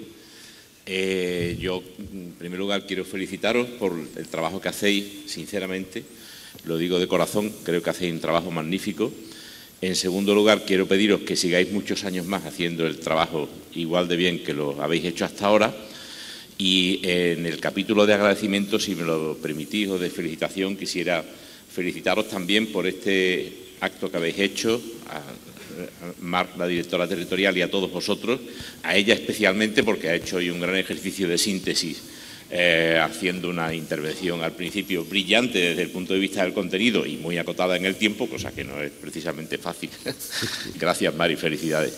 Eh, yo, en primer lugar, quiero felicitaros por el trabajo que hacéis, sinceramente. Lo digo de corazón, creo que hacéis un trabajo magnífico. En segundo lugar, quiero pediros que sigáis muchos años más haciendo el trabajo igual de bien que lo habéis hecho hasta ahora. Y en el capítulo de agradecimiento, si me lo permitís, o de felicitación, quisiera felicitaros también por este acto que habéis hecho, a Mar, la directora territorial, y a todos vosotros, a ella especialmente porque ha hecho hoy un gran ejercicio de síntesis, eh, haciendo una intervención al principio brillante desde el punto de vista del contenido y muy acotada en el tiempo, cosa que no es precisamente fácil. Gracias, Mari, felicidades.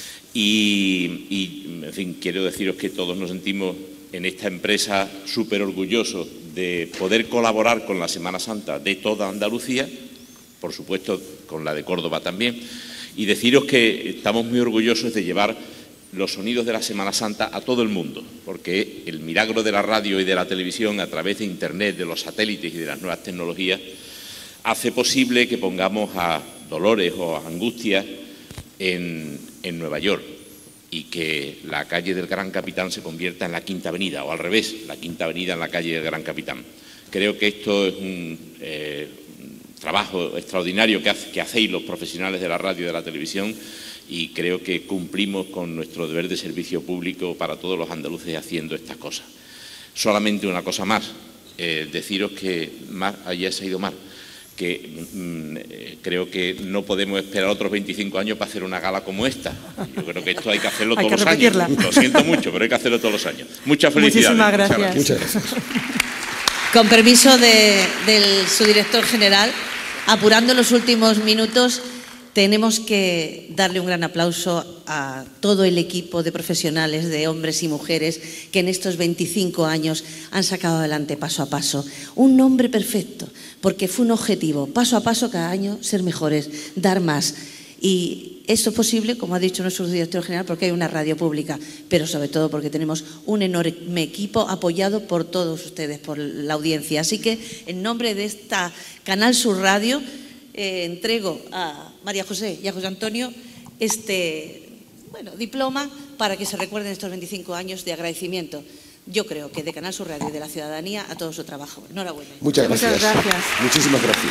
Y, y, en fin, quiero deciros que todos nos sentimos en esta empresa súper orgullosos de poder colaborar con la Semana Santa de toda Andalucía, por supuesto con la de Córdoba también, y deciros que estamos muy orgullosos de llevar los sonidos de la Semana Santa a todo el mundo, porque el milagro de la radio y de la televisión a través de Internet, de los satélites y de las nuevas tecnologías hace posible que pongamos a Dolores o a Angustias en, en Nueva York y que la calle del Gran Capitán se convierta en la Quinta Avenida, o al revés, la Quinta Avenida en la calle del Gran Capitán. Creo que esto es un eh, trabajo extraordinario que, hace, que hacéis los profesionales de la radio y de la televisión, y creo que cumplimos con nuestro deber de servicio público para todos los andaluces haciendo estas cosas. Solamente una cosa más, eh, deciros que Mar, ayer se ha ido Mar, que mm, eh, creo que no podemos esperar otros veinticinco años para hacer una gala como esta. Yo creo que esto hay que hacerlo todos los años. Lo siento mucho, pero hay que hacerlo todos los años. Muchas felicidades. Muchísimas gracias. Muchas gracias. Con permiso de, del subdirector general, apurando los últimos minutos, tenemos que darle un gran aplauso a todo el equipo de profesionales, de hombres y mujeres, que en estos veinticinco años han sacado adelante paso a paso un nombre perfecto, porque fue un objetivo, paso a paso cada año, ser mejores, dar más. Y esto es posible, como ha dicho nuestro director general, porque hay una radio pública, pero sobre todo porque tenemos un enorme equipo apoyado por todos ustedes, por la audiencia. Así que, en nombre de esta Canal Sur Radio, eh, entrego a María José y a José Antonio este bueno, diploma para que se recuerden estos veinticinco años de agradecimiento. Yo creo que de Canal Sur Radio y de la ciudadanía a todo su trabajo. Enhorabuena. Muchas gracias. Muchas gracias. Muchísimas gracias.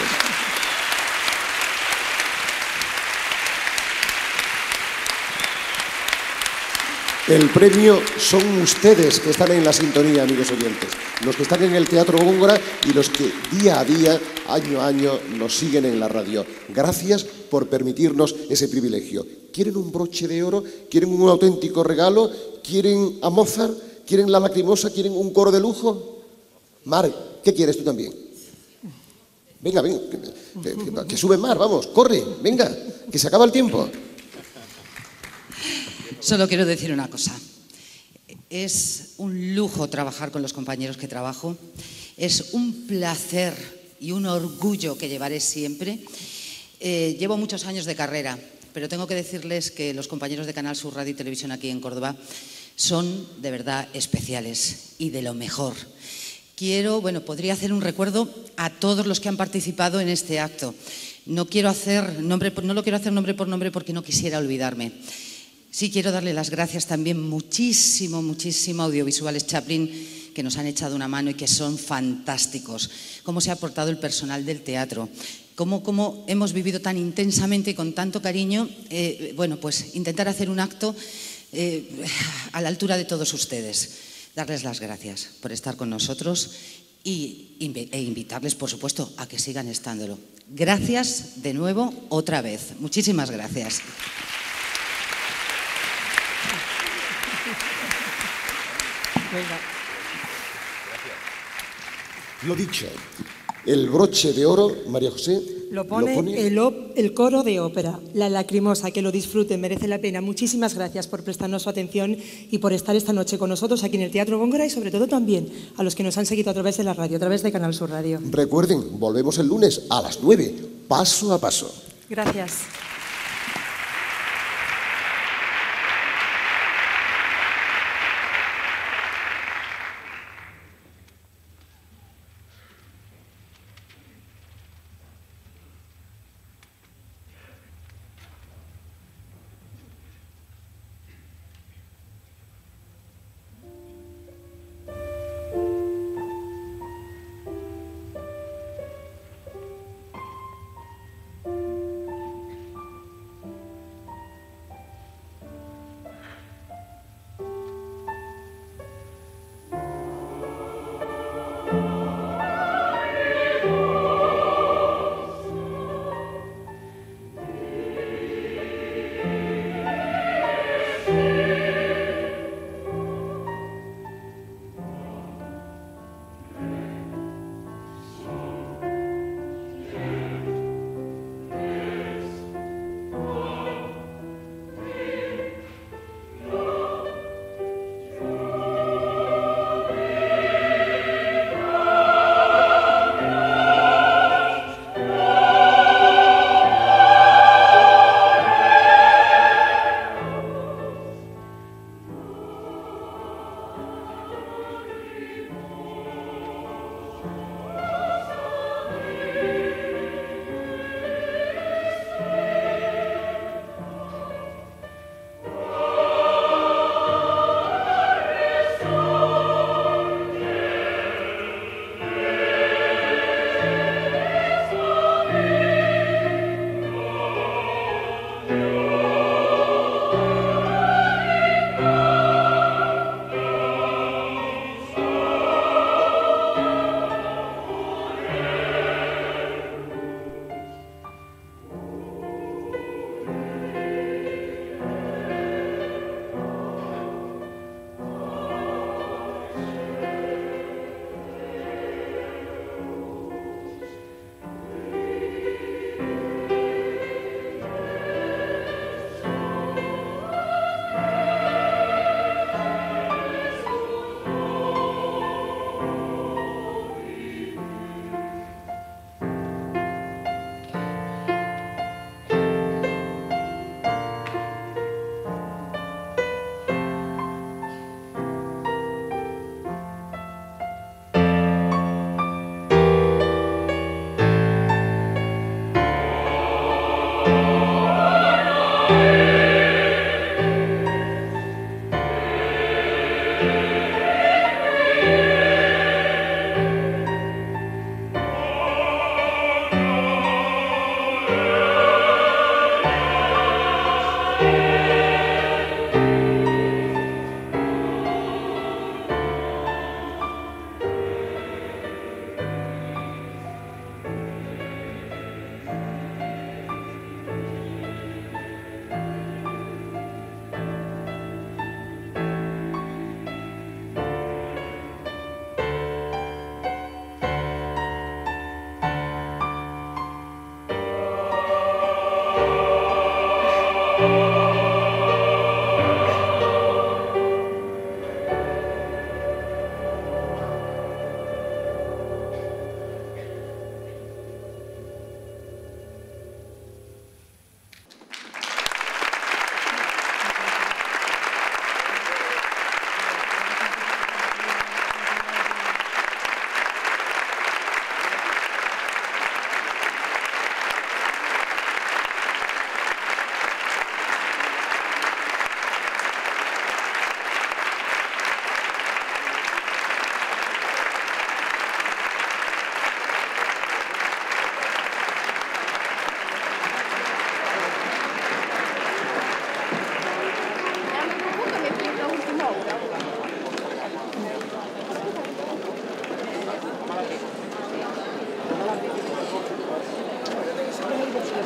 El premio son ustedes que están en la sintonía, amigos oyentes, los que están en el Teatro Góngora y los que día a día, año a año, nos siguen en la radio. Gracias por permitirnos ese privilegio. ¿Quieren un broche de oro? ¿Quieren un auténtico regalo? ¿Quieren a Mozart? ¿Quieren la Lacrimosa? ¿Quieren un coro de lujo? Mar, ¿qué quieres tú también? Venga, venga, que, que, que sube Mar, vamos, corre, venga, que se acaba el tiempo. Solo quiero decir una cosa. Es un lujo trabajar con los compañeros que trabajo. Es un placer y un orgullo que llevaré siempre. Eh, llevo muchos años de carrera, pero tengo que decirles que los compañeros de Canal Sur Radio y Televisión aquí en Córdoba son de verdad especiales y de lo mejor. Quiero, bueno, podría hacer un recuerdo a todos los que han participado en este acto. No quiero hacer nombre, no lo quiero hacer nombre por nombre porque no quisiera olvidarme. Sí, quiero darle las gracias también muchísimo, muchísimo a Audiovisuales Chaplin, que nos han echado una mano y que son fantásticos. Cómo se ha aportado el personal del teatro, cómo, cómo hemos vivido tan intensamente y con tanto cariño, eh, bueno, pues intentar hacer un acto eh, a la altura de todos ustedes. Darles las gracias por estar con nosotros y, e invitarles, por supuesto, a que sigan estándolo. Gracias de nuevo, otra vez. Muchísimas gracias. Lo dicho, el broche de oro, María José, lo pone, lo pone... El, el coro de ópera, La Lacrimosa, que lo disfruten, merece la pena. Muchísimas gracias por prestarnos su atención y por estar esta noche con nosotros aquí en el Teatro Góngora y sobre todo también a los que nos han seguido a través de la radio, a través de Canal Sur Radio. Recuerden, volvemos el lunes a las nueve, paso a paso. Gracias.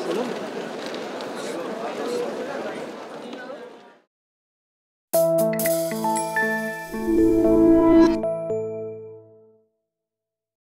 el hombre.